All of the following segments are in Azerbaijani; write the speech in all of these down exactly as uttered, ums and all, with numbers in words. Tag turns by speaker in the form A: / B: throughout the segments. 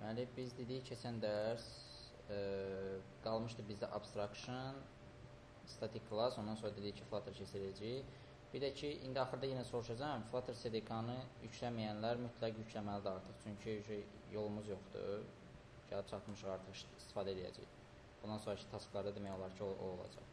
A: Deməli, biz dedik keçən dərs e, qalmışdı bizdə abstraction, static class, ondan sonra dedik ki, Flutter keçirəcəyik. Bir də ki, indi axırda yenə soruşacağım, Flutter S D K-nı yükləməyənlər mütləq yükləməlidir artıq. Çünki yolumuz yoxdur. Gəlib çatmışıq artıq istifadə edəcəyik. Bundan sonraki tasklarda demək olar ki, o, o olacaq.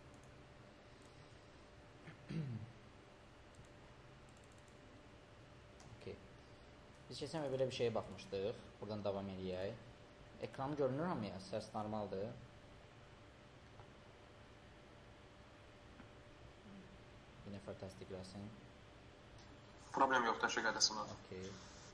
A: Okay. Biz keçən belə bir şeyə baxmışdıq. Buradan davam edək. Ekranı görünür hamıya? Səs normaldır. Bir nəfər təsdiqləsin.
B: Problem yoxdur, təşəkkür edəsin.
A: Okay.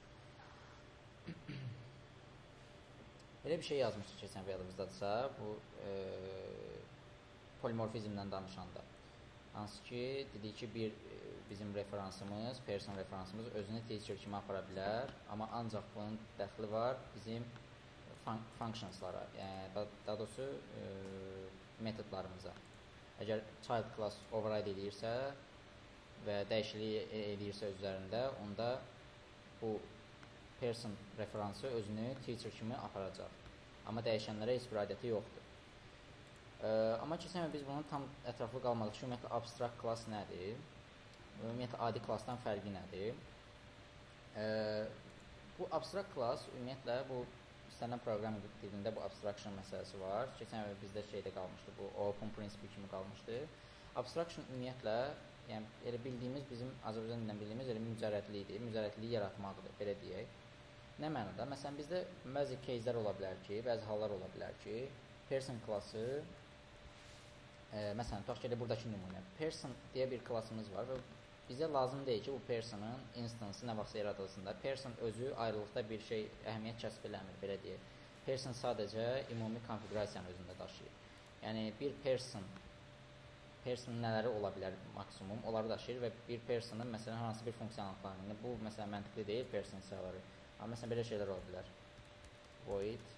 A: Belə bir şey yazmışdıq keçən yadımızdadırsa, bu e, polimorfizmdən danışanda. Hansı ki, dedik ki, bir e, bizim referansımız, person referansımız özünü teacher kimi apara bilər, amma ancaq bunun dəxli var bizim fun functionslara, yəni daha doğrusu e, metodlarımıza. Əgər child class override edirsə və dəyişiklik edirsə öz üzərində, onda bu person referansı özünü teacher kimi aparacaq. Amma dəyişənlərə heç bir aidiyyəti yoxdur. E, amma keçən biz bunun tam ətraflı qalmadıq ki, ümumiyyətlə abstract class nədir? Ümumiyyətlə adi klassdan fərqi nədir? E, bu abstract class ümumiyyətlə bu istənilən proqram dilində bu abstraction məsələsi var. Keçən bizdə şeydə qalmışdı, bu open principle kimi qalmışdı. Abstraction ümumiyyətlə, yəni elə bildiyimiz bizim Azərbaycan dilindən bildiyimiz elə mücərrədliyidir, mücərrədliyi yaratmaqdır, belə deyək. Nə mənada? Məsələn, bizdə bəzi case'lər ola bilər ki, bəzi hallar ola bilər ki, person klassı, e, məsələn, tutaq ki, buradakı nümunə, person deyə bir klassımız var və bizə lazım deyil ki, bu personın instansı nə vaxtsa yaradılsında, person özü ayrılıqda bir şey, əhəmiyyət kəsb eləmir, belə deyək. Person sadəcə ümumi konfigurasiyanı özündə daşıyır. Yəni, bir person, personın nələri ola bilər maksimum, onları daşıyır və bir personın, məsələn, hansı bir funksiyonallıqlarını, bu, məsələn, məntiqli deyil person hesabları. Amma, məsələn, belə şeylər ola bilər. Void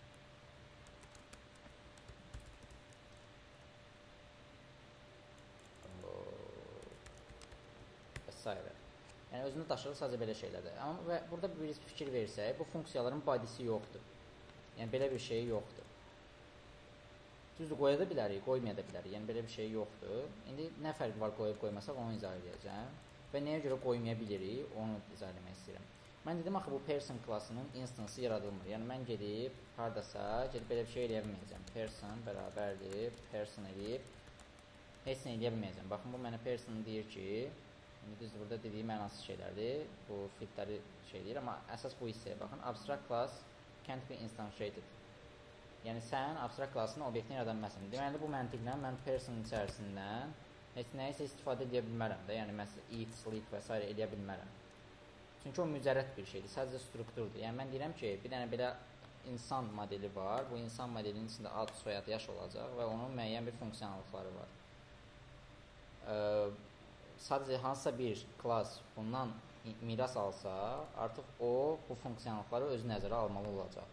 A: və s. Yəni, özünü daşırır sadəcə belə şeylərdir. Amma və burada bir fikir versək, bu funksiyaların body'si yoxdur. Yəni, belə bir şey yoxdur. Düzdür, qoya da bilərik, qoymaya da bilərik. Yəni, belə bir şey yoxdur. İndi nə fərq var qoyub qoymasaq, onu izah edəcəm. Və nəyə görə qoymaya bilirik, onu izah etmək istəyirəm. Mən dedim, axı, bu person klassının instansı yaradılmır. Yəni, mən gedib, haradasa, gedib belə bir şey eləyə bilməyəcəm. Person bərabərdir, person eləyib, heç nə eləyə bilməyəcəm. Baxın, bu mənə person deyir ki, indi düzdür, burada dediyi mənasız şeylərdir, bu fitləri şey deyir, amma əsas bu hissəyə baxın. Abstract class can't be instantiated. Yəni, sən abstract classın obyektini yarada bilməsin. Deməli, bu məntiqlə mən person içərisindən heç nəyisə istifadə edə bilmərəm də, yəni, məsələn, eat, sleep və s. eləyə bilmərəm. Çünki o mücərrəd bir şeydir, sadəcə strukturdur. Yəni, mən deyirəm ki, bir dənə belə insan modeli var, bu insan modelinin içində ad, soyad, yaş olacaq və onun müəyyən bir funksiyonallıqları var. Ə, sadəcə hansısa bir klass bundan miras alsa, artıq o, bu funksiyonallıqları özü nəzərə almalı olacaq.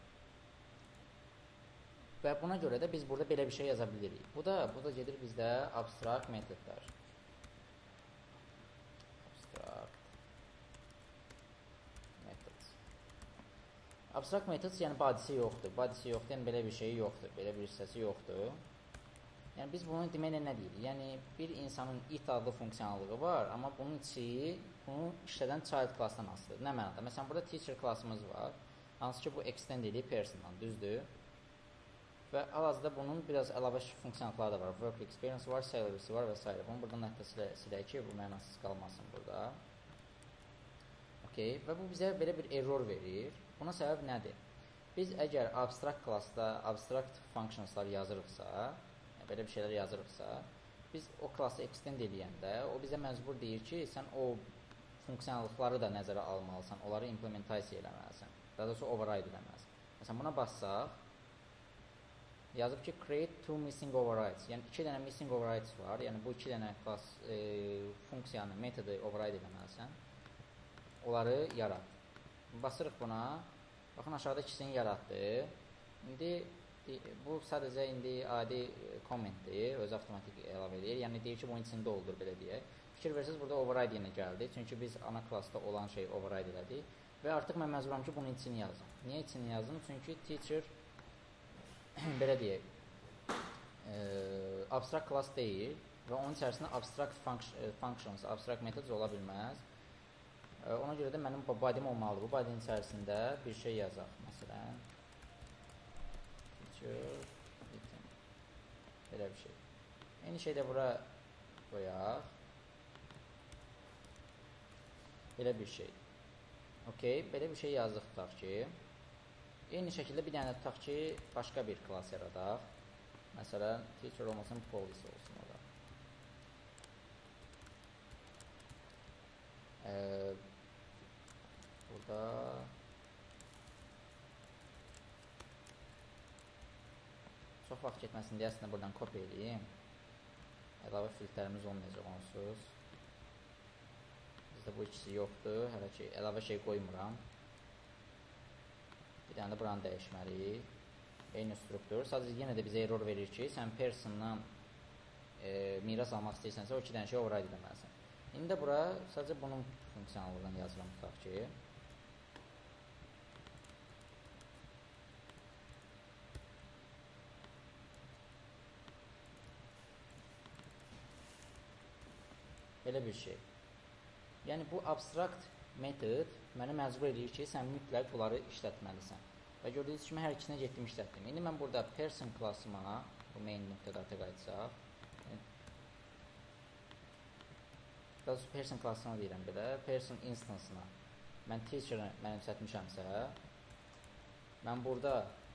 A: Və buna görə də biz burada belə bir şey yaza bilirik. Bu da, bu da gedir bizdə abstract metodlar. Abstract methods. Abstract methods, yəni body'si yoxdur. Body'si yoxdur, yəni belə bir şey yoxdur. Belə bir hissəsi yoxdur. Yəni biz bunu deməklə nə deyirik? Yəni bir insanın it adlı funksiyonallığı var, amma bunun içi bunu işlədən child classdan asılıdır. Nə mənada? Məsələn, burada teacher klassımız var. Hansı ki, bu extend edib persondan, düzdür? Və hal-hazırda bunun biraz əlavə funksiyonallıqları da var. Work experience var, salary'si var və s. Bunu buradan hətta silək ki, bu mənasız qalmasın burada. Okay. Və bu bizə belə bir error verir. Buna səbəb nədir? Biz əgər abstract classda abstract functionslar yazırıqsa, yəni belə bir şeylər yazırıqsa, biz o klassı extend edəndə, o bizə məcbur deyir ki, sən o funksiyonallıqları da nəzərə almalısan, onları implementasiya eləməlisən. Daha doğrusu override eləməlisən. Məsələn, buna bassaq, yazıb ki, create two missing overrides. Yəni, iki dənə missing overrides var. Yəni, bu iki dənə klass e, funksiyanı, metodu override eləməlisən. Onları yarat. Basırıq buna. Baxın, aşağıda ikisini yaratdı. İndi, bu sadəcə indi adi kommentdir. Özü avtomatik əlavə edir. Yəni, deyir ki, bunun içində olur, belə deyək. fikir versəz, burada override yenə gəldi. Çünki biz ana klassda olan şeyi override elədik. Və artıq mən məcburam ki, bunun içini yazdım. Niyə içini yazdım? Çünki teacher, belə deyək, e, abstract class deyil və onun içərisində abstract functions, abstract methods ola bilməz. E, ona görə də mənim body'm olmalıdır. Bu body'nin içərisində bir şey yazaq. Məsələn, teacher, item, belə bir şey. Eyni şey də bura qoyaq. Belə bir şey. Okey, belə bir şey yazdıq tutaq ki, eyni şəkildə bir dənə tutaq ki, başqa bir klass yaradaq. Məsələn, teacher olmasın, policy olsun orada. Ee, burada çox vaxt getməsin deyə əslində buradan kopya edeyim. Əlavə filtrlərimiz olmayacaq onsuz. Bu ikisi yoxdur, hələ ki, əlavə şey qoymuram. Bir dənə də buranı dəyişməliyik. Eyni struktur. Sadəcə yenə də bizə error verir ki, sən persondan e, miras almaq istəyirsənsə, o iki dənə şey override edəməlisən. İndi də bura sadəcə bunun funksiyonalından yazıram tutaq ki. Belə bir şey. Yəni, bu abstract metod mənə məcbur edir ki, sən mütləq bunları işlətməlisən. Və gördüyünüz kimi, hər ikisinə getdim, işlətdim. İndi mən burada person klassıma, bu main nöqtədata qayıtsaq, daha sonra person klassına deyirəm belə, person instance-ına mən teacher-ı mənimsətmişəmsə, mən burada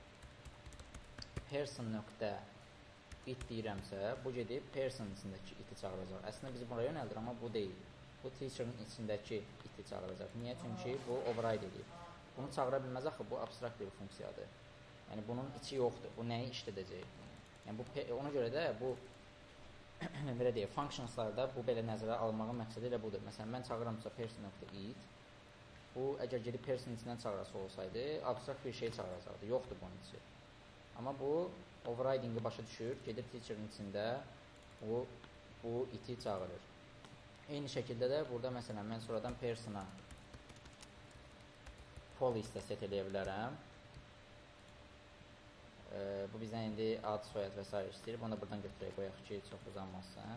A: person nöqtə it deyirəmsə, bu gedib person içindəki iti çağıracaq. Əslində bizi buraya yönəldir, amma bu deyil. Bu teacher-ın içindəki iti çağıracaq. Niyə? Çünki bu override edir. Bunu çağıra bilməz axı, bu abstrakt bir funksiyadır. Yəni, bunun içi yoxdur. Bu nəyi işlədəcək? Yəni, bu, ona görə də bu belə deyək, functionslarda bu belə nəzərə almağın məqsədi elə budur. Məsələn, mən çağıramsa person.it, bu əgər gedib person içindən çağırası olsaydı, abstrakt bir şey çağıracaqdı. Yoxdur bunun içi. Amma bu overriding-i başa düşür, gedir teacher-ın içində bu, bu iti çağırır. Eyni şəkildə də burada məsələn mən sonradan persona police-də set eləyə bilərəm. Ee, bu bizdən indi ad, soyad və s. istəyir. Bunu da buradan götürək qoyaq ki, çox uzanmasın.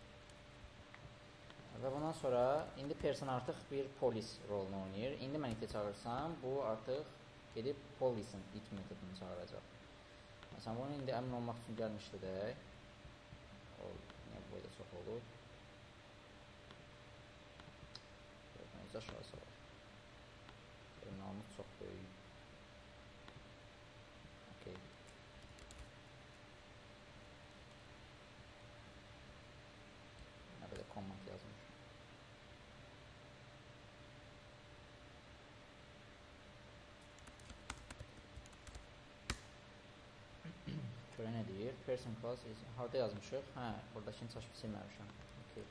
A: Və bundan sonra indi person artıq bir police rolunu oynayır. İndi mən iti çağırsam, bu artıq gedib police-in it metodunu çağıracaq. Məsələn, bunu indi əmin olmaq üçün gəlmişdi də. O, niyə bu boyda çox olur? Görməyiniz aşağısı var. Terminalımız çox böyük. Okay. Nə belə command yazmış. Görə nə deyir? Person class is... Harada yazmışıq? Hə, buradakini çaşıb silməmişəm. Okay.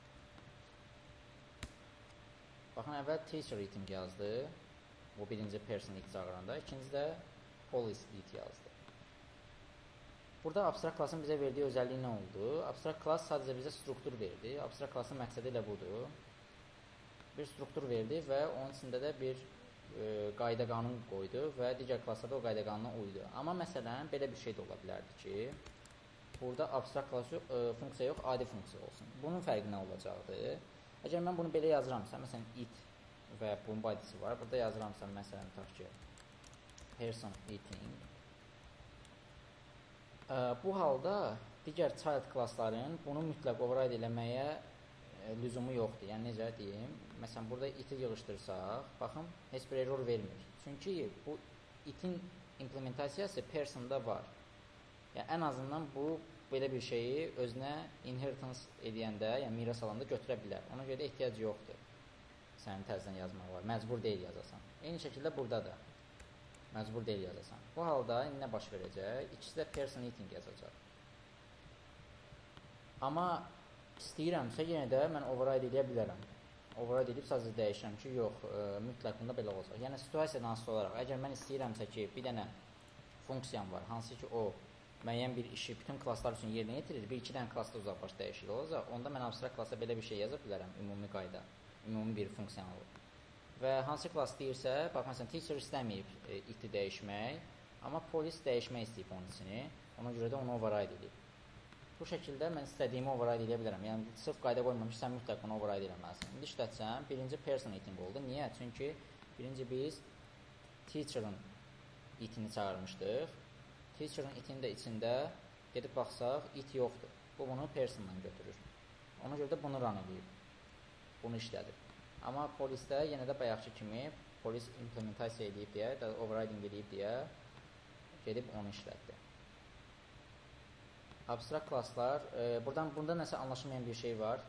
A: Baxın, əvvəl teacher iting yazdı. Bu birinci person it çağıranda. İkinci də police it yazdı. Burada abstract classın bizə verdiyi özelliyi nə oldu? Abstract class sadəcə bizə struktur verdi. Abstract classın məqsədi ilə budur. Bir struktur verdi və onun içində də bir e, qayda qanun qoydu və digər klasslarda o qayda qanuna uydu. Amma məsələn, belə bir şey də ola bilərdi ki, burada abstract class yox, e, funksiya yox, adi funksiya olsun. Bunun fərqi nə olacaqdı? Əgər mən bunu belə yazıramsa, məsələn, it və bunun body'si var. Burada yazıramsa, məsələn, tutaq ki, person eating. E, bu halda digər child klassların bunu mütləq override eləməyə e, lüzumu yoxdur. Yəni, necə deyim? Məsələn, burada iti yığışdırsaq, baxın, heç bir error vermir. Çünki bu itin implementasiyası personda var. Yəni, ən azından bu, belə bir şeyi özünə inheritance edəndə, yəni miras alanda götürə bilər. Ona görə də ehtiyac yoxdur. Sənin tərzdən yazmaq var. Məcbur deyil yazasan. Eyni şəkildə burada da məcbur deyil yazasan. Bu halda indi nə baş verəcək? İkisi də person eating yazacaq. Amma istəyirəmsə, yenə də mən override edə bilərəm. Override edib sadəcə dəyişirəm ki, yox, e, mütləq bunda belə olacaq. Yəni, situasiyadan asılı olaraq, əgər mən istəyirəmsə ki, bir dənə funksiyam var, hansı ki, o müəyyən bir işi bütün klasslar üçün yerinə yetirir, bir iki dənə klassda uzaqbaş dəyişiklik olacaq, onda mən abstrakt klassa belə bir şey yaza bilərəm, ümumi qayda, ümumi bir funksiyanlı. Və hansı klass deyirsə, bax, məsələn, teacher istəməyib e, iti dəyişmək, amma polis dəyişmək istəyib onun içini, ona görə də onu override edib. Bu şəkildə mən istədiyimi override edə bilərəm. Yəni, sırf qayda qoymamış, sən mütləq onu override eləməlisən. İndi işlətsəm, birinci person iting oldu. Niyə? Çünki birinci biz teacher'ın itini çağırmışdıq. Teacher'ın itinin də içində gedib baxsaq, it yoxdur. Bu bunu persondan götürür. Ona görə də bunu run edib. Bunu işlədir. Amma polisdə yenə də bayaqçı kimi polis implementasiya edib deyə, overriding edib deyə gedib onu işlətdi. Abstrakt klasslar, e, buradan bunda nəsə anlaşılmayan bir şey var.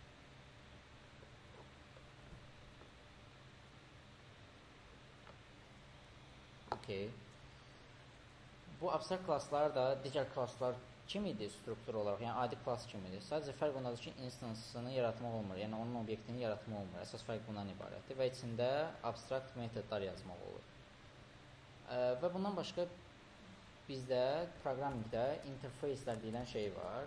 A: Okay. Bu abstrakt klasslar da digər klasslar kimidir struktur olaraq, yəni adi klass kimidir. Sadəcə fərq ondadır ki, instansını yaratmaq olmur, yəni onun obyektini yaratmaq olmur. Əsas fərq bundan ibarətdir və içində abstrakt metodlar yazmaq olur. E, və bundan başqa bizdə proqramingdə interfeyslər deyilən şey var.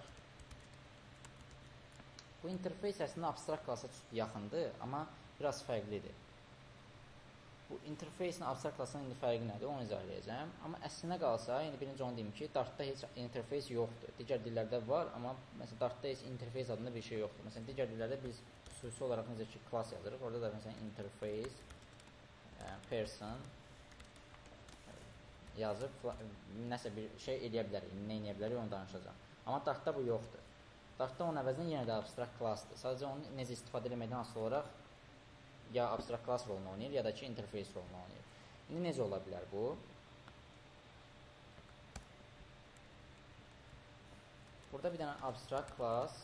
A: Bu interfeys əslində abstrakt klassa yaxındır, amma biraz fərqlidir. Bu interfeysin abstrakt klassının indi fərqi nədir? Onu izah edəcəm. Amma əslinə qalsa, yəni birinci onu deyim ki, Dartda heç interfeys yoxdur. Digər dillərdə var, amma məsələn Dartda heç interfeys adında bir şey yoxdur. Məsələn digər dillərdə biz xüsusi olaraq necə ki klass yazırıq. Orada da məsələn interface, person yazıb nəsə bir şey eləyə bilərik, nə eləyə bilərik, onu danışacağım. Amma Dartda bu yoxdur. Dartda onun əvəzinə yenə də abstrakt klassdır. Sadəcə onu necə istifadə etməkdən asılı olaraq ya abstrakt klass rolunu oynayır, ya da ki interfeys rolunu oynayır. İndi necə ola bilər bu? Burada bir dənə abstrakt class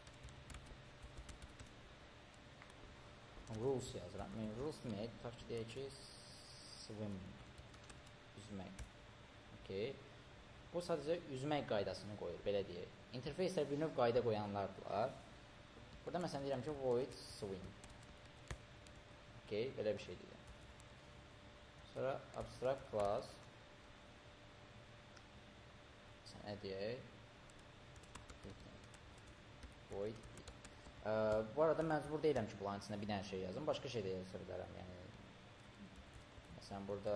A: rules yazıram. Yəni, rules demək, tutaq ki, deyək ki, swim, üzmək. Okay. Bu sadəcə üzmək qaydasını qoyur, belə deyək. Interfeyslər bir növ qayda qoyanlardılar. Burada məsələn deyirəm ki, void swim. Okay, belə bir şey deyirəm. Sonra abstract class nə deyək? Void. Ə, bu arada məcbur deyiləm ki, bunların içində bir dənə şey yazım. Başqa şey də yazır bilərəm. Yəni, məsələn, burada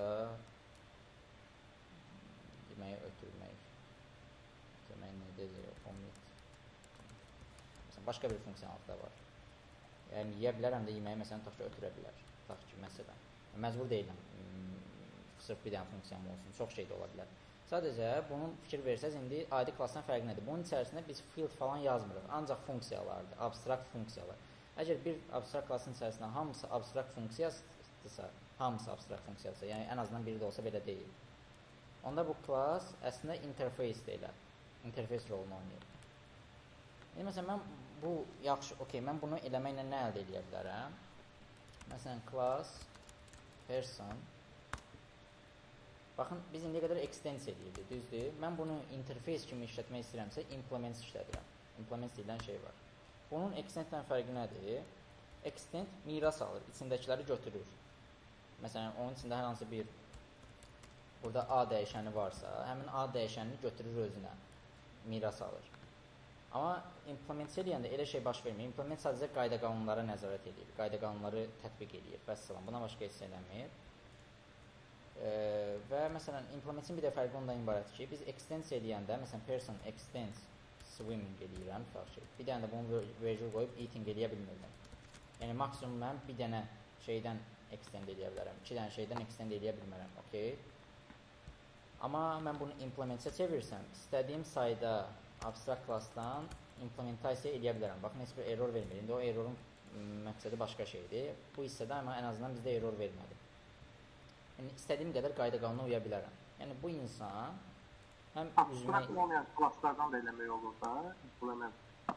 A: yeməyi ötürmək. Ötürmək nə deyir? Omit. Məsələn, başqa bir funksiyanalıq da var. Yəni, yeyə bilərəm də yeməyi, məsələn, tutaq ki, ötürə bilər. Tutaq ki, məsələn. Məcbur deyiləm. Sırf bir dənə funksiyam olsun. Çox şey də ola bilər. Sadəcə, bunun fikir versəz, indi adi klassdan fərqi nədir? Bunun içərisində biz field falan yazmırıq. Ancaq funksiyalardır, abstrakt funksiyalar. Əgər bir abstrakt klassın içərisində hamısı abstrakt funksiyasıdırsa, hamısı abstrakt funksiyasıdırsa, yəni ən azından biri də olsa belə deyil. Onda bu klass əslində interfeys deyilər. Interfeys rolunu oynayır. Yəni, məsələn, mən bu yaxşı, okey, mən bunu eləməklə nə əldə edə bilərəm? Məsələn, class, person. Baxın, biz indiyə qədər extends edirdik, düzdür? Mən bunu interfeys kimi işlətmək istəyirəmsə, implements işlədirəm. Implements deyilən şey var. Bunun extenddən fərqi nədir? Extend miras alır, içindəkiləri götürür. Məsələn, onun içində hər hansı bir burada A dəyişəni varsa, həmin A dəyişənini götürür özünə, miras alır. Amma implement eləyəndə elə şey baş vermir. Implement sadəcə qayda qanunlara nəzarət edir, qayda qanunları tətbiq edir və salam. Buna başqa heç eləmir. Ee, və məsələn, implementin bir də fərqi ondan ibarətdir ki, biz extends eləyəndə, məsələn, person extends swimming eləyirəm, bir dənə də bunu virgül qoyub eating eləyə bilmirdim. Yəni, maksimum mən bir dənə şeydən extend eləyə bilərəm, iki dənə şeydən extend eləyə bilmərəm, okey? Amma mən bunu implementə çevirsəm, istədiyim sayda abstrakt klassdan implementasiya eləyə bilərəm. Baxın, heç bir error vermir. İndi o errorun məqsədi başqa şeydir. Bu hissədə amma ən azından bizdə error vermədi. Yəni, istədiyim qədər qayda qanuna uya bilərəm. Yəni, bu insan həm üzmək...
B: Abstrakt olmayan klasslardan da eləmək olur da, implement.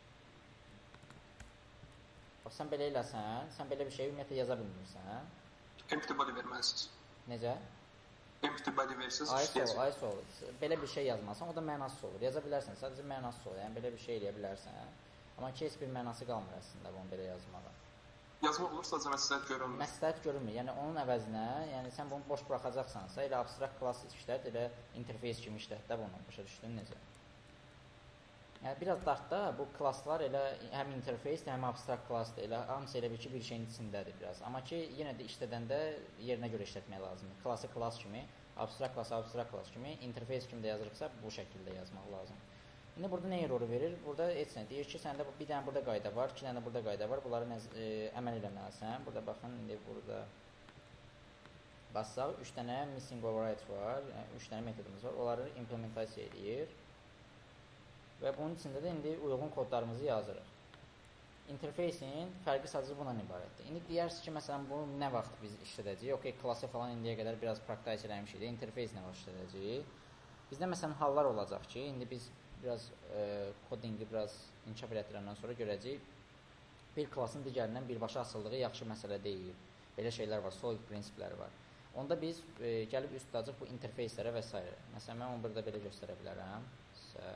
A: Bax, sən belə eləsən, sən belə bir şey ümumiyyətlə yaza bilmirsən.
B: Empty body verməlisiniz.
A: Necə?
B: Empty body versiniz,
A: işləyəcək. Ay sol, ay sol. Belə bir şey yazmasan, o da mənasız olur. Yaza bilərsən, sadəcə mənasız olur. Yəni, belə bir şey eləyə bilərsən. Amma ki, heç bir mənası qalmır əslində bunu belə yazmağa.
B: Yazmaq olursa məsləhət görünmür.
A: Məsləhət görünmür. Yəni onun əvəzinə, yəni sən bunu boş buraxacaqsansa, elə abstrakt klass işlət, elə interfeys kimi işlət də bunu. Başa düşdün necə? Yəni biraz dartda bu klasslar elə həm interfeysdir, həm abstrakt klassdır. Elə hamısı elə bir ki, bir şeyin içindədir biraz. Amma ki, yenə də işlədəndə yerinə görə işlətmək lazımdır. Klassı klass kimi, abstrakt klass abstrakt klass kimi, interfeys kimi də yazırıqsa bu şəkildə yazmaq lazımdır. İndi burada nə error verir? Burada heç nə deyir ki, səndə bir dənə burada qayda var, iki dənə burada qayda var. Bunları e, əməl eləməlisən. Burada baxın, indi burada bassaq, üç dənə missing override var, yəni üç dənə metodumuz var. Onları implementasiya edir. Və bunun içində də indi uyğun kodlarımızı yazırıq. Interfeysin fərqi sadəcə bundan ibarətdir. İndi deyərsiniz ki, məsələn, bunu nə vaxt biz işlədəcəyik? Ok, klası falan indiyə qədər biraz praktise eləmişik də, interfeys nə vaxt işlədəcəyik? Bizdə məsələn hallar olacaq ki, indi biz biraz e, kodingi biraz inkişaf elətdirəndən sonra görəcəyik. Bir klasın digərindən birbaşa asıldığı yaxşı məsələ deyil. Belə şeylər var, solid prinsiplər var. Onda biz e, gəlib üst tutacaq bu interfeyslərə və s. Məsələn, mən onu burada belə göstərə bilərəm sizə.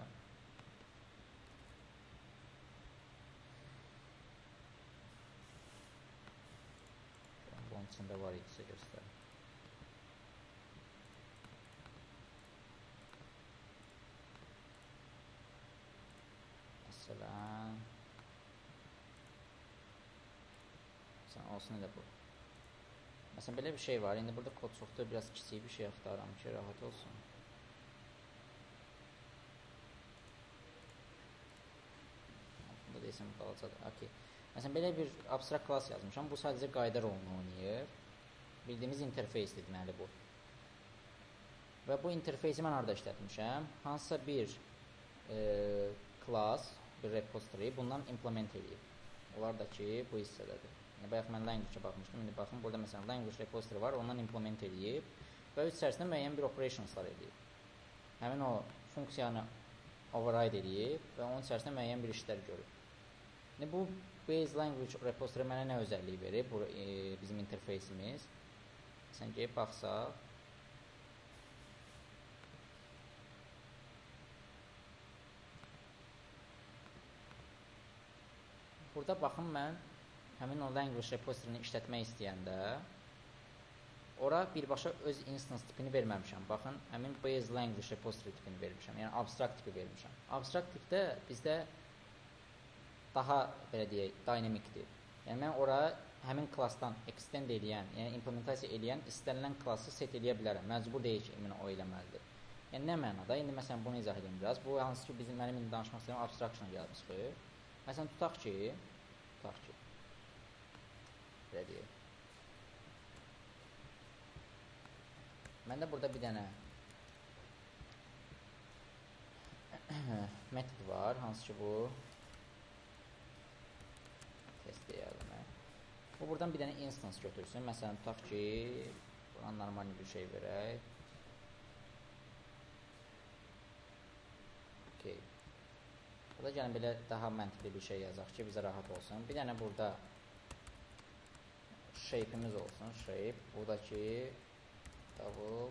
A: Bunun içində var idisə göstərim. Məsələn, məsələn, olsun elə bu. Məsələn, belə bir şey var. İndi burada kod çoxdur, biraz kiçik bir şey axtarıram ki, rahat olsun. Bunda deyəsən, balacadır. Okay. Məsələn, belə bir abstrakt klass yazmışam. Bu sadəcə qayda rolunu oynayır. Bildiyimiz interfeysdir deməli bu. Və bu interfeysi mən harada işlətmişəm? Hansısa bir e, class, bir repository bundan implement edeyim. Onlar da ki, bu hissədədir. Yəni, bayaq mən language-a baxmışdım. İndi baxın, burada məsələn language repository var, ondan implement edeyib və öz içərisində müəyyən bir operationslar edeyib. Həmin o funksiyanı override edeyib və onun içərisində müəyyən bir işlər görür. İndi bu base language repository mənə nə özəlliyi verir? Bu e, bizim interfeysimiz. Sən gəlib baxsaq. Burada baxın mən həmin o language repository'ni işlətmək istəyəndə ora birbaşa öz instance tipini verməmişəm. Baxın, həmin base language repository tipini vermişəm. Yəni abstract tipi vermişəm. Abstract tipdə bizdə daha belə deyək, dinamikdir. Yəni mən ora həmin klassdan extend edən, yəni implementasiya edən istənilən klassı set edə bilərəm. Məcbur deyil ki, əmin o eləməlidir. Yəni nə mənada? İndi məsələn bunu izah edeyim biraz. Bu hansı ki bizim mənim indi danışmaq istəyirəm abstraction gəlib çıxır. Məsələn tutaq ki, tutaq ki belə deyək. Məndə burada bir dənə metod var, hansı ki bu test deyəlim. Bu buradan bir dənə instance götürsün. Məsələn tutaq ki, buradan normal bir şey verək. Okay. Burada gəlin belə daha məntiqli bir şey yazaq ki, bizə rahat olsun. Bir dənə burada shape'imiz olsun, shape. Buradakı double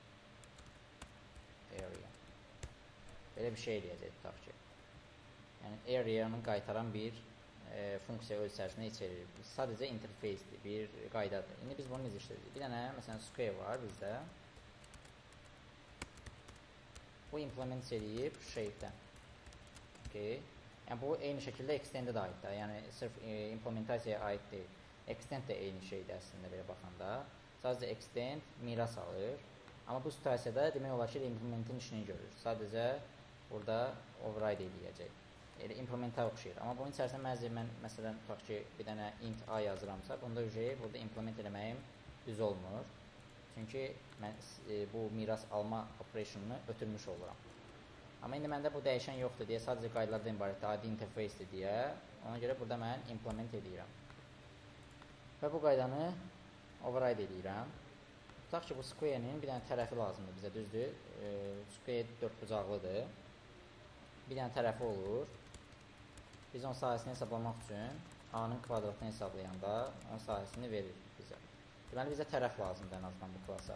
A: area. Belə bir şey eləyəcək tutaq ki. Yəni area'nı qaytaran bir e, funksiya öz içərisində içerir. Sadəcə interfeysdir, bir qaydadır. İndi biz bunu necə işlədik? Bir dənə məsələn square var bizdə. Bu implement edib shape'dən. Okay. Yəni bu eyni şəkildə extend'ə də aiddir. Yəni sırf e, implementasiyaya aid deyil. Extend də eyni şeydir əslində belə baxanda. Sadəcə extend miras alır. Amma bu situasiyada demək olar ki, implementin işini görür. Sadəcə burada override ediləcək. Elə implementa oxşayır. Amma bunun içərisində məzir mən məsələn tutaq ki, bir dənə int a yazıramsa, bunda ücəyi burada implement eləməyim düz olmur. Çünki mən e, bu miras alma operationunu ötürmüş oluram. Amma indi məndə bu dəyişən yoxdur deyə, sadəcə qaydalardan ibarətdir, adi interfacedir deyə, ona görə burada mən implement edirəm. Və bu qaydanı override edirəm. Tutaq ki, bu square-nin bir dənə tərəfi lazımdır bizə, düzdür. E, square dörd bucaqlıdır. Bir dənə tərəfi olur. Biz onun sahəsini hesablamaq üçün A-nın kvadratını hesablayanda onun sahəsini verir bizə. Deməli, bizə tərəf lazımdır ən azından bu klasa.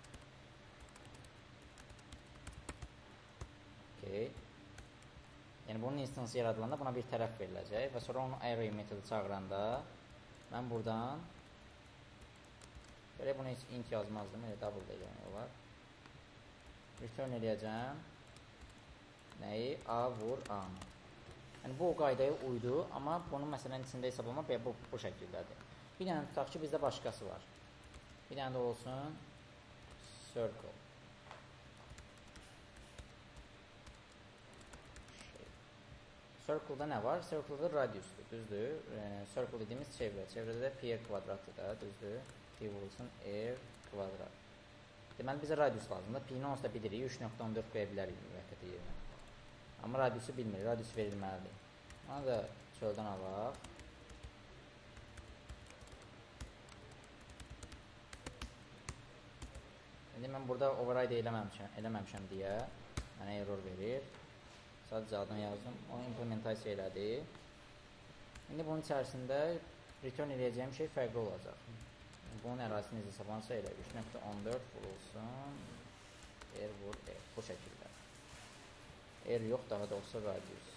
A: Okay. Yəni Yəni bunun instansı yaradılanda buna bir tərəf veriləcək və sonra onun array metodu çağıranda mən buradan belə bunu heç int yazmazdım, elə double da eləmək olar. Return eləyəcəm nəyi? A vur A-nı. Yəni bu o qaydaya uydu, amma bunun məsələnin içində hesablama bu, bu şəkildədir. Bir dənə tutaq ki, bizdə başqası var. Bir dənə də olsun circle. Circle-da nə var? Circle-da radiusdur, düzdür. E, circle dediyimiz çevrə. Çevrədə də pi r kvadratdır da, düzdür. Pi vurulsun r kvadrat. Deməli, bizə radius lazımdır. Pi-ni onsuz da bilirik, üç nöqtə on dörd qoya bilərik müvəqqəti yerinə. Amma radiusu bilmirik, radius verilməlidir. Onu da çöldən alaq. İndi mən burada override eləməmişəm, eləməmişəm deyə mənə error verir. Sadəcə adını yazdım, onu implementasiya elədi. İndi bunun içərisində return eləyəcəyim şey fərqli olacaq. Bunun ərazisini hesablansa elə üç nöqtə on dörd vurulsun r vur r, bu şəkildə. R yox, daha doğrusu radius.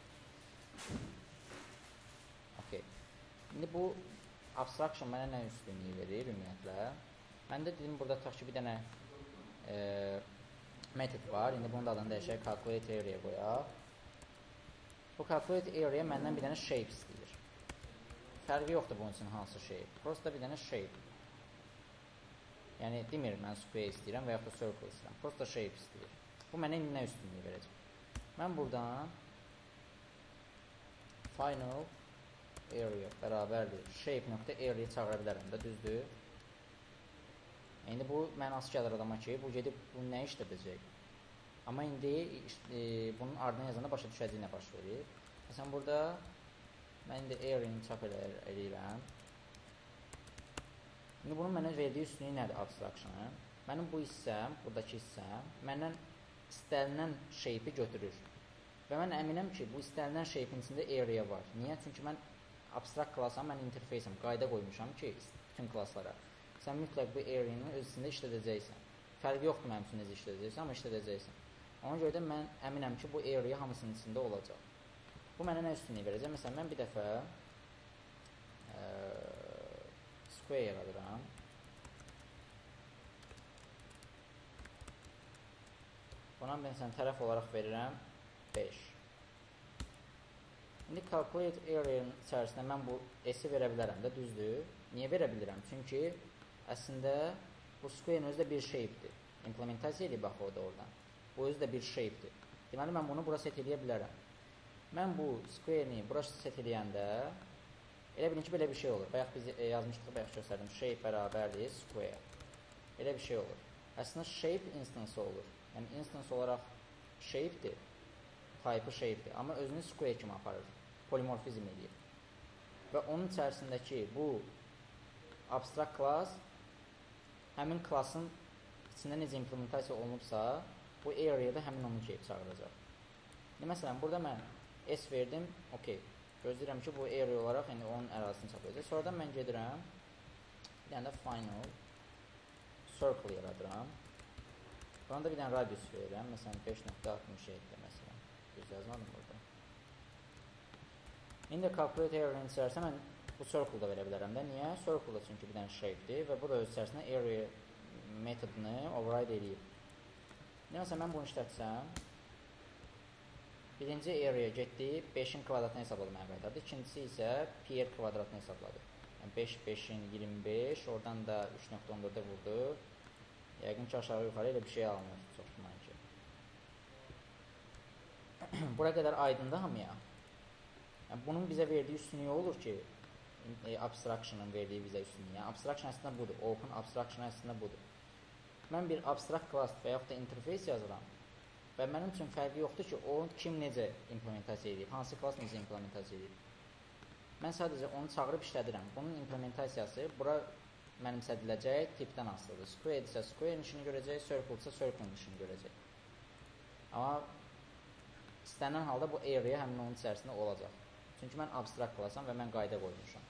A: Okay. İndi bu abstraction mənə nə üstünlüyü verir ümumiyyətlə? Mən də dedim, burada tutaq ki, bir dənə e, metod var. İndi bunun da adını dəyişək, calculate area qoyaq. Bu calculate area məndən bir dənə shape istəyir. Fərqi yoxdur bunun üçün hansı shape. Prosta bir dənə shape. Yəni, demir mən square istəyirəm və yaxud da circle istəyirəm. Prosta shape istəyir. Bu mənə indi nə üstünlüyü verəcək? Mən buradan final area bərabərdir. Shape.area çağıra bilərəm də, düzdür. İndi bu mənası gəlir adama ki, bu gedib bunu nə işlədəcək? Amma indi e, bunun ardına yazanda başa düşəcəyi nə baş verir? Məsələn, burada mən indi area-ni çap eləyirəm. İndi bunun mənə verdiyi üstünlüyü nədir abstraction-ın? Mənim bu hissəm, buradakı hissəm, məndən istənilən shape-i götürür. Və mən əminəm ki, bu istənilən shape-in içində area var. Niyə? Çünki mən abstract klassam, mən interface-im, qayda qoymuşam ki, bütün klasslara. Sən mütləq bu area-ni öz içində işlədəcəksən. Fərqi yoxdur mənim üçün necə işlədəcəksən, amma işlədəcəksən. Ona görə də mən əminəm ki, bu area hamısının içində olacaq. Bu mənə nə üstünlüyü verəcək? Məsələn, mən bir dəfə e, square yaradıram. Buna məsələn tərəf olaraq verirəm beş. İndi calculate area-nın içərisində mən bu s-i verə bilərəm də, düzdür. Niyə verə bilirəm? Çünki əslində bu square-in özü də bir shape-dir. İmplementasiya edib baxı o da oradan. Bu özü də bir shape-dir. Deməli, mən bunu bura set eləyə bilərəm. Mən bu square-ni bura set eləyəndə elə bilin ki, belə bir şey olur. Bayaq biz yazmışdıq, bayaq göstərdim. Shape bərabərdir square. Elə bir şey olur. Əslində shape instance olur. Yəni instance olaraq shape-dir. Type-ı shape-dir. Amma özünü square kimi aparır. Polimorfizm edir. Və onun içərisindəki bu abstract class həmin klassın içində necə implementasiya olunubsa, bu area-da həmin onun şeyi çağıracaq. İndi, məsələn, burada mən S verdim, okey. Gözləyirəm ki, bu area olaraq indi onun ərazisini çaplayacaq. Sonradan mən gedirəm, bir dənə də final circle yaradıram. Buna da bir dənə radius verirəm. Məsələn, beş nöqtə altmış yeddi məsələn. Düz yazmadım burada. İndi calculate area-nin içərisində mən bu circle-da verə bilərəm də. Niyə? Circle-da çünki bir dənə shape-dir və bu da öz içərisində area metodunu override edib. İndi, məsələn, mən bunu işlətsəm, birinci area getdi, beşin kvadratını hesabladı mənə qaytardı. İkincisi isə pi r kvadratını hesabladı. Yəni, beş, beşin iyirmi beş, oradan da üç nöqtə on dördə vurdu. Yəqin ki, aşağı yuxarı elə bir şey alınır, çox güman ki. Bura qədər aydındır hamıya. Yəni, bunun bizə verdiyi üstünlüyü olur ki, e, abstraction-ın verdiyi bizə üstünlüyü. Yəni, abstraction əslində budur, open abstraction əslində budur. Mən bir abstract class və yaxud da interface yazıram və mənim üçün fərqi yoxdur ki, o kim necə implementasiya edib, hansı class necə implementasiya edib. Mən sadəcə onu çağırıb işlədirəm. Bunun implementasiyası bura mənimsədiləcək tipdən asılıdır. Square isə square işini görəcək, circle isə circle işini görəcək. Amma istənilən halda bu area həmin onun içərisində olacaq. Çünki mən abstract classam və mən qayda qoymuşam.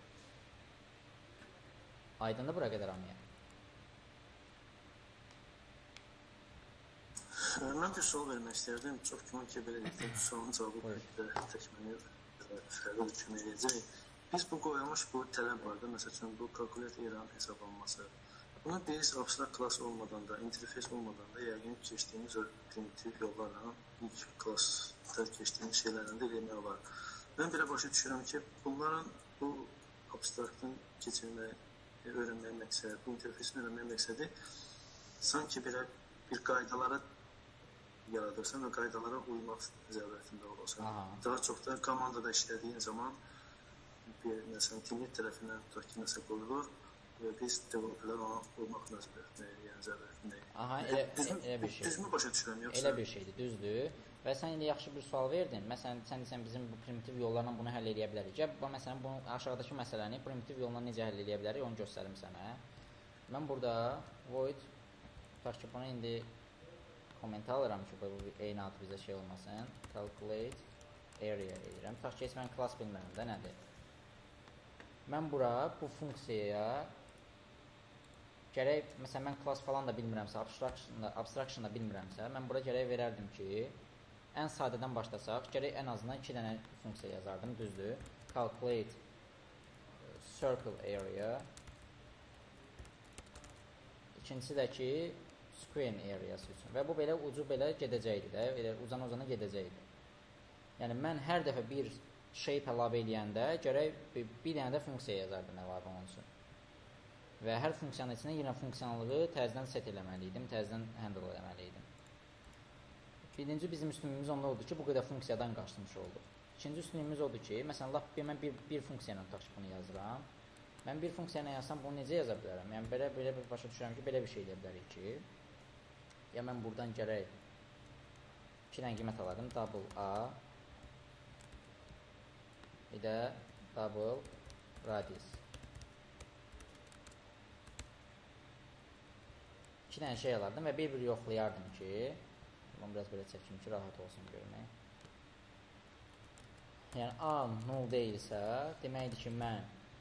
A: Aydındır bura qədər hamıya.
C: Mən bir sual vermək istəyirdim. Çox güman ki, belə deyək, bu sualın cavabı tək mənə fərqli kömək edəcək. Biz bu qoyulmuş bu tələb var da, məsəl üçün bu kalkulate eranın hesablanması. Bunu biz abstrakt klass olmadan da, interfeys olmadan da yəqin keçdiyimiz primitiv yollarla, ilk klassda keçdiyimiz şeylərlə də eləmək olar. Mən belə başa düşürəm ki, bunların bu abstraktın keçirmək, öyrənmək məqsədi, bu interfeysin öyrənmək məqsədi sanki belə bir qaydalara yaradırsan və qaydalara uymaq zərurətində olursan. Aha. Daha çox da komandada işlədiyin zaman bir, məsələn, timid tərəfindən tutaq ki, nəsə qoyulur və biz developerlər ona uymaq məcburiyyətindəyik, yəni zərurətindəyik.
A: Aha, elə, düzmü, elə bir şey.
C: Düzmü başa düşürəm, yoxsa?
A: Elə bir şeydir, düzdür. Və sən indi yaxşı bir sual verdin. Məsələn, sən desən bizim bu primitiv yollarla bunu həll edə bilərik. Gəl, məsələn, bunu aşağıdakı məsələni primitiv yolla necə həll edə bilərik, onu göstərim sənə. Mən burada void, tutaq ki, bunu indi komment alıram ki, bu eyni adı bizə şey olmasın. Calculate area edirəm. Tutaq ki, heç mən class bilmirəm də nədir. Mən bura bu funksiyaya gərək, məsələn, mən class falan da bilmirəmsə, abstraction da bilmirəmsə, mən bura gərək verərdim ki, ən sadədən başlasaq, gərək ən azından iki dənə funksiya yazardım, düzdür. Calculate circle area. İkincisi də ki, square areası üçün. Və bu belə ucu belə gedəcəkdir də, elə uzana-uzana gedəcəkdir. Yəni, mən hər dəfə bir shape əlavə eləyəndə gərək bir, bir dənə də funksiya yazardım əlavə onun üçün. Və hər funksiyanın içində yenə funksiyanlığı təzədən set eləməliydim, təzədən handle eləməliydim. Birinci bizim üstünlüyümüz onda oldu ki, bu qədər funksiyadan qaçmış olduq. İkinci üstünlüyümüz odur ki, məsələn, lap mən bir, bir funksiyanı tutaq ki, bunu yazıram. Mən bir funksiyanı yazsam, bunu necə yaza bilərəm? Yəni, belə, belə bir başa düşürəm ki, belə bir şey edə bilərik ki, ya mən buradan gərək iki dənə qiymət alarım, double A, bir də double radius. İki dənə şey alardım və bir-bir yoxlayardım ki, bunu biraz belə çəkim ki, rahat olsun görmək. Yəni, A null deyilsə, deməkdir ki, mən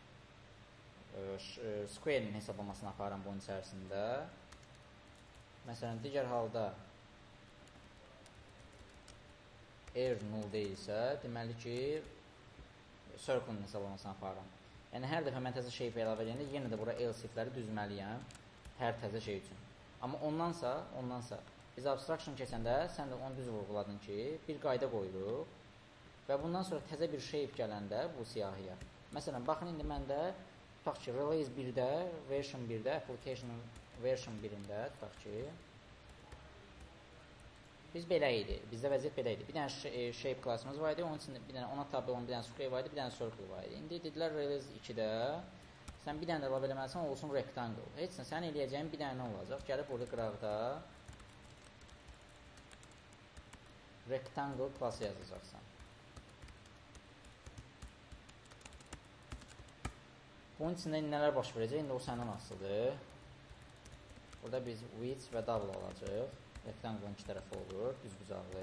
A: square-nin hesablamasını aparam bunun içərisində. Məsələn, digər halda R null deyilsə, deməli ki, circle-ın hesablamasını aparam. Yəni, hər dəfə mən təzə shape əlavə edəndə, yenə də bura else if-ləri düzməliyəm hər təzə şey üçün. Amma ondansa, ondansa, biz abstraction keçəndə, sən də onu düz vurğuladın ki, bir qayda qoyuruq və bundan sonra təzə bir shape gələndə bu siyahıya. Məsələn, baxın, indi məndə, tutaq ki, release birdə, version birdə, application version birində, tutaq ki, biz belə idi, bizdə vəziyyət belə idi. Bir dənə shape klassımız var idi, onun için bir dənə ona tabi olan bir dənə square var idi, bir dənə circle var idi. İndi dedilər release ikidə, sən bir dənə də əlavə eləməlisən, olsun rectangle. Heç sən, sən eləyəcəyin bir dənə olacaq. Gəlib burada qıraqda rectangle klası yazacaqsan. Bunun içində nələr baş verəcək, indi o səndən asılıdır. Burada biz width və double alacaq. Rectangle iki tərəfi olur, düz bucaqlı.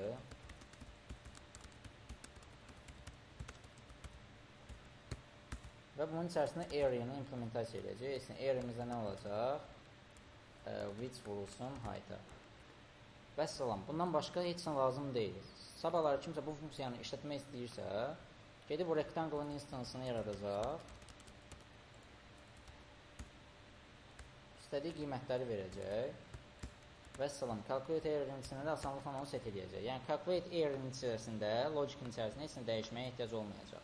A: Və bunun içərisində area-nı implementasiya edəcək. Area-mizdə nə olacaq? E, width vurulsun height-a. Vəssalam, bundan başqa heç nə lazım deyil. Sabahları kimsə bu funksiyanı işlətmək istəyirsə, gedib o rectangle-ın instance-ını yaradacaq. İstədiyi qiymətləri verəcək. Vəssalam, calculate area-nin içində də asanlıqla onu set edəcək. Yəni, calculate area-nin içərisində, logic-in içərisində heç nə dəyişməyə ehtiyac olmayacaq.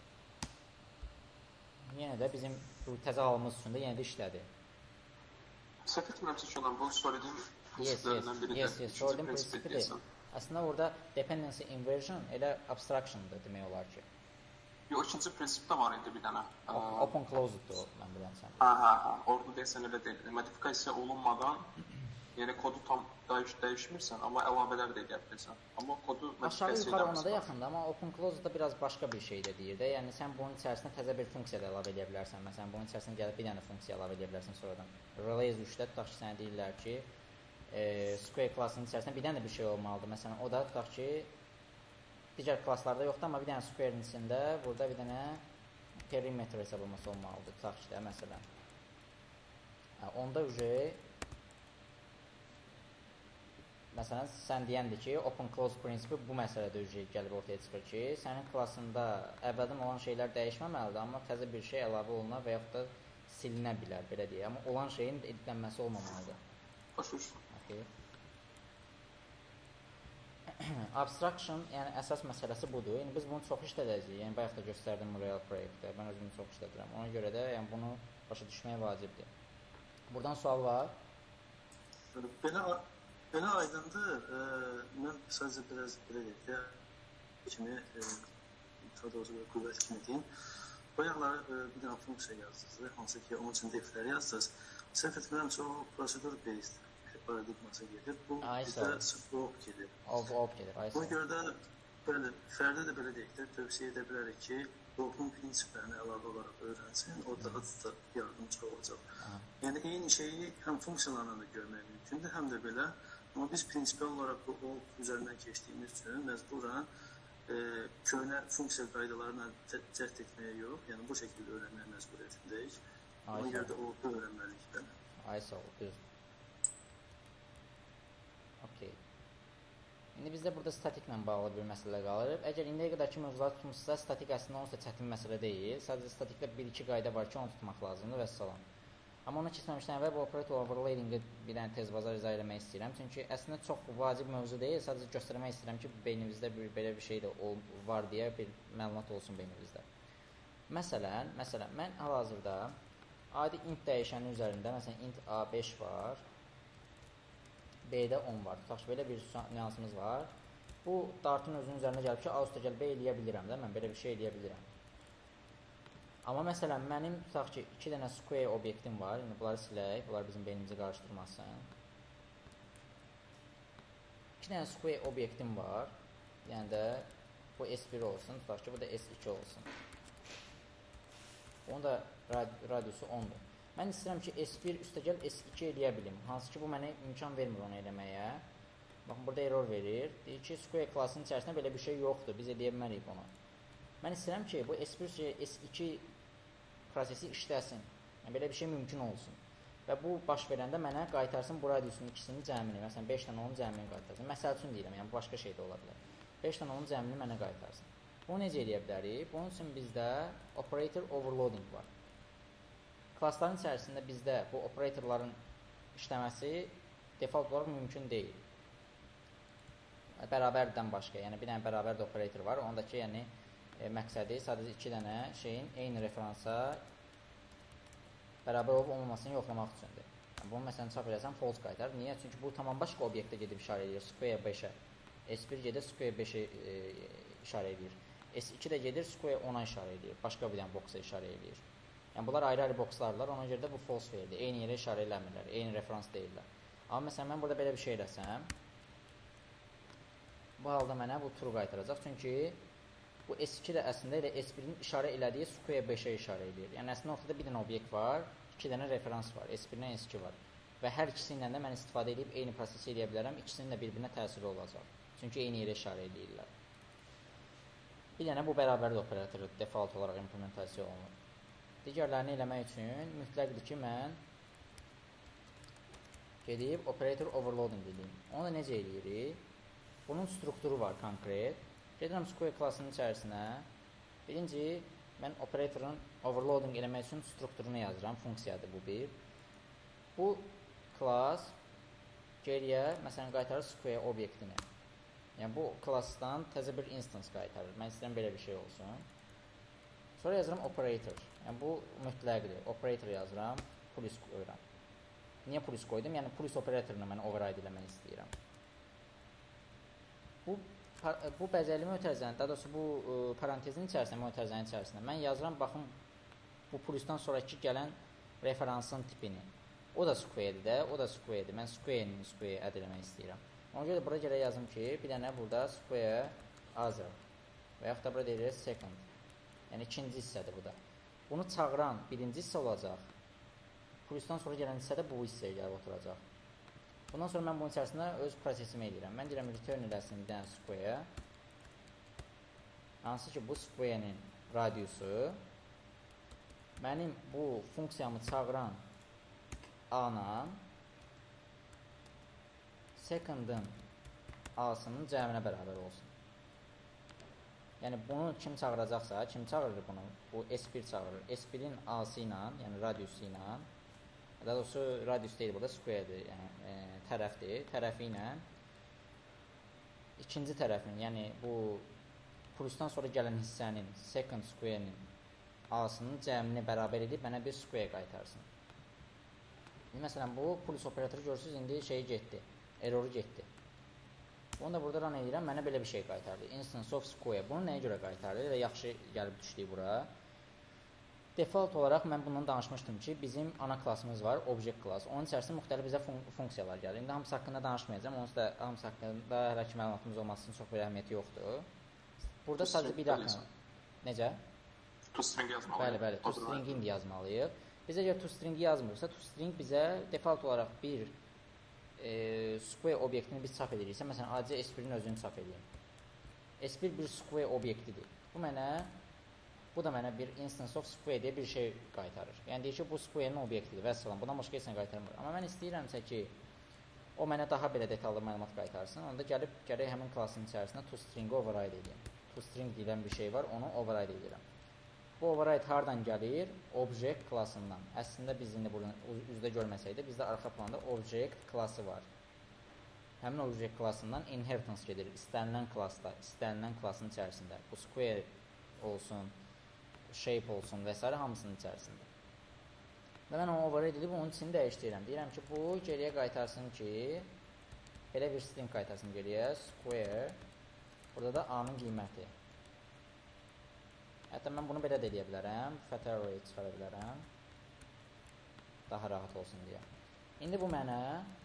A: Yenə də bizim bu təzə halımız üçün də yenə də işlədi.
D: Səhv etmirəmsə ki, bu söylediyin prinsiplərindən biri də.
A: Yes, yes, söylediyin prinsipidir. Əslində, orada dependency inversion elə abstraction-dır demək olar ki.
D: Yox, ikinci prinsip də var idi bir dənə.
A: Open closed-dur, mən bilən sənə.
D: Hə, hə, hə. Orada deyəsən elə deyil. Modifikasiya olunmadan, yəni kodu tam dəyiş, dəyişmirsən, amma əlavələr də edə bilirsən. Amma kodu
A: aşağı yuxarı ona da yaxındır, amma open closed da biraz başqa bir şey də deyir də. Yəni, sən bunun içərisində təzə bir funksiya da əlavə edə bilərsən. Məsələn, bunun içərisində gəlib bir dənə funksiya əlavə edə bilərsən sonradan. Release üçdə tutaq ki, sənə deyirlər ki, e, square klassının içərisində bir dənə bir şey olmalıdır. Məsələn, o da tutaq ki, digər klasslarda yoxdur, amma bir dənə square-in içində burada bir dənə perimeter hesablaması olmalıdır. Tutaq ki də, məsələn. Onda ücə məsələn, sən deyəndi ki, open close prinsipi bu məsələdə ücret gəlib ortaya çıxır ki, sənin klassında əvvəldən olan şeylər dəyişməməlidir, amma təzə bir şey əlavə oluna və yaxud da silinə bilər, belə deyək. Amma olan şeyin editlənməsi olmamalıdır.
C: Başa
A: okay. Abstraction, yəni əsas məsələsi budur. Yəni, biz bunu çox işlədəcəyik. Yəni, bayaq da göstərdim real proyektdə. Mən özümü çox işlədirəm. Ona görə də yəni, bunu başa düşmək vacibdir. Buradan sual var.
C: Belə, belə aydındır. E, mən sadəcə biraz belə deyək, kimi, e, daha doğrusu qüvvət kimi deyim. Bayaqları e, bir dənə funksiya yazdınız, hansı ki, onun üçün deflər yazdınız. Səhv etmirəmsə, o prosedur based paradigması gedir. Bu bizdə sırf op gedir.
A: Op, op gedir.
C: Buna görə də bəli, fərdə də belə deyək də, tövsiyə edə bilərik ki, opun prinsiplərini əlavə olaraq öyrənsin, o daha da yardımcı olacaq. Aha. Yəni, eyni şeyi həm funksiyalarla da görmək mümkündür, həm də belə. Amma biz prinsipal olaraq bu op üzərindən keçdiyimiz üçün məcburan e, köhnə funksiya qaydalarına cəhd etməyə yox, yəni bu şəkildə öyrənməyə məcburiyyətindəyik. Ona görə də opu öyrənməliyik. Bəli.
A: Ay sağ ol, düz. Okay. İndi bizdə burada statiklə bağlı bir məsələ qalır. Əgər indiyə qədər ki mövzular tutmuşsa, statik əslində onsa çətin məsələ deyil. Sadəcə statikdə bir-iki qayda var ki, onu tutmaq lazımdır və salam. Amma ona keçməmişdən əvvəl bu operator overloading-i bir dənə tez bazar izah eləmək istəyirəm. Çünki əslində çox vacib mövzu deyil. Sadəcə göstərmək istəyirəm ki, beynimizdə bir, belə bir şey də var deyə bir məlumat olsun beynimizdə. Məsələn, məsələn, mən hal-hazırda adi int dəyişənin üzərində, məsələn, int A beş var. B-də on var. Tutaq ki, belə bir nüansımız var. Bu, dartın özünün üzərinə gəlib ki, A üstə gəl B eləyə bilirəm də, mən belə bir şey eləyə bilirəm. Amma məsələn, mənim, tutaq ki, iki dənə square obyektim var. Yəni, bunları silək, bunlar bizim beynimizi qarışdırmasın. İki dənə square obyektim var. Yəni də, bu S bir olsun, tutaq ki, bu da S iki olsun. Onun da radiusu ondur. Mən istəyirəm ki, S bir üstəgəl S iki eləyə bilim. Hansı ki, bu mənə imkan vermir onu eləməyə. Baxın, burada error verir. Deyir ki, square klassının içərisində belə bir şey yoxdur. Biz edə bilmərik bunu. Mən istəyirəm ki, bu S bir S iki prosesi işləsin. Yəni, belə bir şey mümkün olsun. Və bu baş verəndə mənə qaytarsın bu radiusun ikisinin cəmini. Məsələn, beş dənə onun cəmini qaytarsın. Məsəl üçün deyirəm, yəni başqa şey də ola bilər. beş dənə onun cəmini mənə qaytarsın. Bunu necə eləyə bilərik? Bunun üçün bizdə operator overloading var. Klassların içərisində bizdə bu operatorların işləməsi default olaraq mümkün deyil. Bərabərdən başqa, yəni bir dənə bərabər də operator var. Ondakı yəni e, məqsədi sadəcə iki dənə şeyin eyni referansa bərabər olub olmamasını yoxlamaq üçündür. Yəni, bunu məsələn çap eləsən false qaytar. Niyə? Çünki bu tamam başqa obyektə gedib işarə edir. Square beşə. S bir gedir square beşə e, işarə edir. S iki də gedir square ona işarə edir. Başqa bir dənə boxa işarə edir. Yəni, bunlar ayrı-ayrı boxlarlar, ona görə də bu false verir. Eyni yerə işarə eləmirlər, eyni referans deyirlər. Amma məsələn, mən burada belə bir şey eləsəm, bu halda mənə bu true qaytaracaq. Çünki bu S iki də əslində elə S birin işarə elədiyi square beşə işarə edir. Yəni, əslində ortada bir dənə obyekt var, iki dənə referans var, S birdən S iki var. Və hər ikisindən də mən istifadə edib eyni prosesi eləyə bilərəm, ikisinin də bir-birinə təsiri olacaq. Çünki eyni yerə işarə edirlər. Bir dənə bu bərabərli operatoru default olaraq implementasiya olunur. Digərlərini eləmək üçün mütləqdir ki, mən gedib operator overloading edeyim. Onu da necə eləyirik? Bunun strukturu var konkret. Gedirəm square klassının içərisinə. Birinci, mən operatorun overloading eləmək üçün strukturunu yazıram. Funksiyadır bu bir. Bu klass geriyə, məsələn, qaytarır square obyektini. Yəni, bu klassdan təzə bir instance qaytarır. Mən istəyirəm belə bir şey olsun. Sonra yazıram operator. Yəni, bu mütləqdir. Operator yazıram, plus qoyuram. Niyə plus qoydum? Yəni, plus operatorunu mən override eləmək istəyirəm. Bu, bu bəzəkli mötərizənin, daha doğrusu bu ə, parantezin içərisində, mötərizənin içərisində mən yazıram, baxın, bu plusdan sonraki gələn referansın tipini. O da square-dir də, o da square-dir. Mən square-nin square əd eləmək istəyirəm. Ona görə də bura gələ yazım ki, bir dənə burada square other və yaxud da burada deyilir second. Yəni, ikinci hissədir bu da. Bunu çağıran birinci hissə olacaq. Plusdan sonra gələn hissə də bu hissəyə gəlib oturacaq. Bundan sonra mən bunun içərisində öz prosesimi edirəm. Mən deyirəm, return eləsin bir dənə square. Hansı ki, bu square-nin radiusu mənim bu funksiyamı çağıran A-la second-ın A-sının cəminə bərabər olsun. Yəni bunu kim çağıracaqsa, kim çağırır bunu? Bu S bir çağırır. S birin A-sı ilə, yəni radiusu ilə, daha doğrusu radius deyil burada, square-dir, yəni e, tərəfdir. Tərəfi ilə ikinci tərəfin, yəni bu plusdan sonra gələn hissənin second square-nin A-sının cəmini bərabər edib mənə bir square qaytarsın. Məsələn, bu plus operatoru görürsünüz, indi şeyi getdi, erroru getdi. Onu da burada run edirəm, mənə belə bir şey qaytardı. Instance of square. Bunu nəyə görə qaytardı? Elə yaxşı gəlib düşdük bura. Default olaraq mən bundan danışmışdım ki, bizim ana klassımız var, object class. Onun içərisində müxtəlif bizə fun funksiyalar gəlir. İndi hamısı haqqında danışmayacağım. Onsuz da hamısı haqqında hələ ki məlumatımız olması üçün çox bir əhəmiyyəti yoxdur. Burada sadəcə bir haqqında. Necə?
D: ToString yazmalıyıq.
A: Bəli, bəli. ToString indi yazmalıyıq. Biz əgər ToString yazmırsa, ToString bizə default olaraq bir e, square obyektini biz çap ediriksə, məsələn, adicə S birin özünü çap edeyim. S bir bir square obyektidir. Bu mənə Bu da mənə bir instance of square deyə bir şey qaytarır. Yəni deyir ki, bu square-nin obyektidir və salam. Bundan başqa heç nə qaytarmır. Amma mən istəyirəmsə ki, o mənə daha belə detallı məlumat qaytarsın. Onda gəlib gərək həmin klassın içərisində ToString-i override edeyim. ToString deyilən bir şey var, onu override edirəm. Bu override hardan gəlir? Object klassından. Əslində biz indi bunu üzdə görməsək də, bizdə arxa planda object klassı var. Həmin object klassından inheritance gedir. İstənilən klassda, istənilən klassın içərisində. Bu square olsun, shape olsun və s. hamısının içərisində. Və mən onu override edib onun içini dəyişdirirəm. Deyirəm ki, bu geriyə qaytarsın ki, belə bir string qaytarsın geriyə, square, burada da A-nın qiyməti. Hətta mən bunu belə də edə bilərəm, fact array çıxara bilərəm, daha rahat olsun deyə. İndi bu mənə,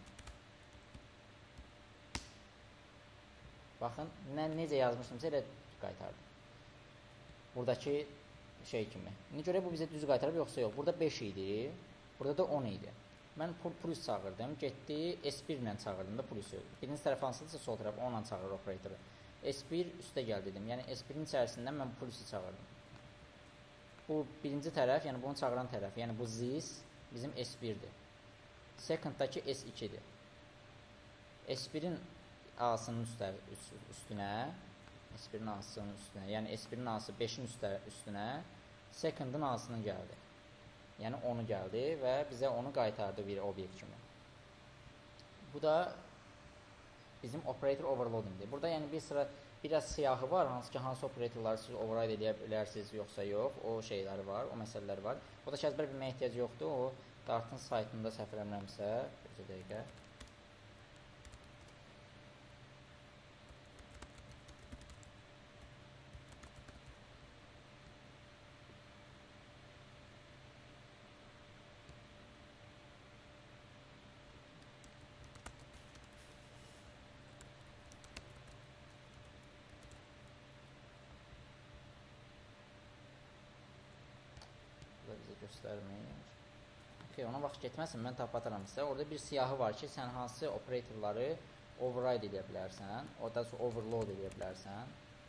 A: baxın, nə, necə yazmışdımsa elə qaytardım. Buradakı şey kimi. İndi görək bu bizə düz qaytarıb yoxsa yox. Burada beş idi, burada da on idi. Mən plus çağırdım, getdi, S bir ilə çağırdım da plusu. Birinci tərəf hansıdırsa sol tərəf onunla çağırır operatoru. S bir üstə gəl dedim, yəni S birin içərisindən mən plusu çağırdım. Bu birinci tərəf, yəni bunu çağıran tərəf, yəni bu this bizim S birdir. Second-dakı S ikidir. S birin A-sının üstünə, S birin A-sının üstünə, yəni S birin A-sı beşin üstünə, second-ın A-sının gəldi. Yəni onu gəldi və bizə onu qaytardı bir obyekt kimi. Bu da bizim operator overloadingdir. Burada yəni bir sıra biraz siyahı var, hansı ki, hansı operatorları siz override edə bilərsiniz yoxsa yox, o şeyləri var, o məsələlər var. O da kəzbər bilməyə ehtiyac yoxdur, o Dartın saytında səhv eləmirəmsə, bir dəqiqə. Bizə göstərməyir. Okay, ona vaxt getməsin, mən tap ataram sizə. Orada bir siyahı var ki, sən hansı operatorları override edə bilərsən, orada overload edə bilərsən.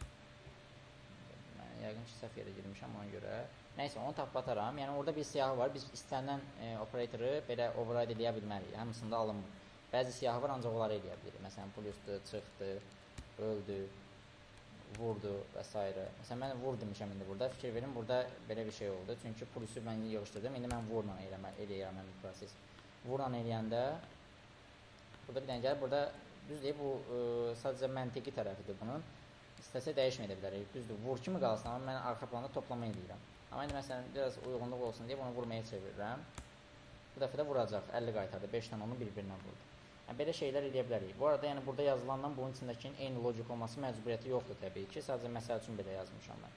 A: Mən yəqin ki, səhv yerə girmişəm ona görə. Nəysə, onu tap ataram. Yəni, orada bir siyahı var. Biz istənilən e, operatoru belə override edə bilməliyik. Həmsində alınmır. Bəzi siyahı var, ancaq onları edə bilir. Məsələn, plusdur, çıxdı, öldü, vurdu və s. Məsələn, mən vur demişəm indi burada. Fikir verin, burada belə bir şey oldu. Çünki plusu mən yığışdırdım. İndi mən vurla eləyirəm həmin proses. Vurla eləyəndə burada bir dənə gəlir. Burada düz deyib, bu e, sadəcə məntiqi tərəfidir bunun. İstəsə dəyişməyə də bilərik. Düzdür, vur kimi qalsın, amma mən arxa planda toplama edirəm. Amma indi məsələn, biraz uyğunluq olsun deyə bunu vurmaya çevirirəm. Bu dəfə də vuracaq. əlli qaytardı. beşdən onu bir-birinə vurdu. Yəni, belə şeylər edə bilərik. Bu arada, yəni, burada yazılandan bunun içindəkinin eyni logik olması məcburiyyəti yoxdur təbii ki. Sadəcə məsəl üçün belə yazmışam mən.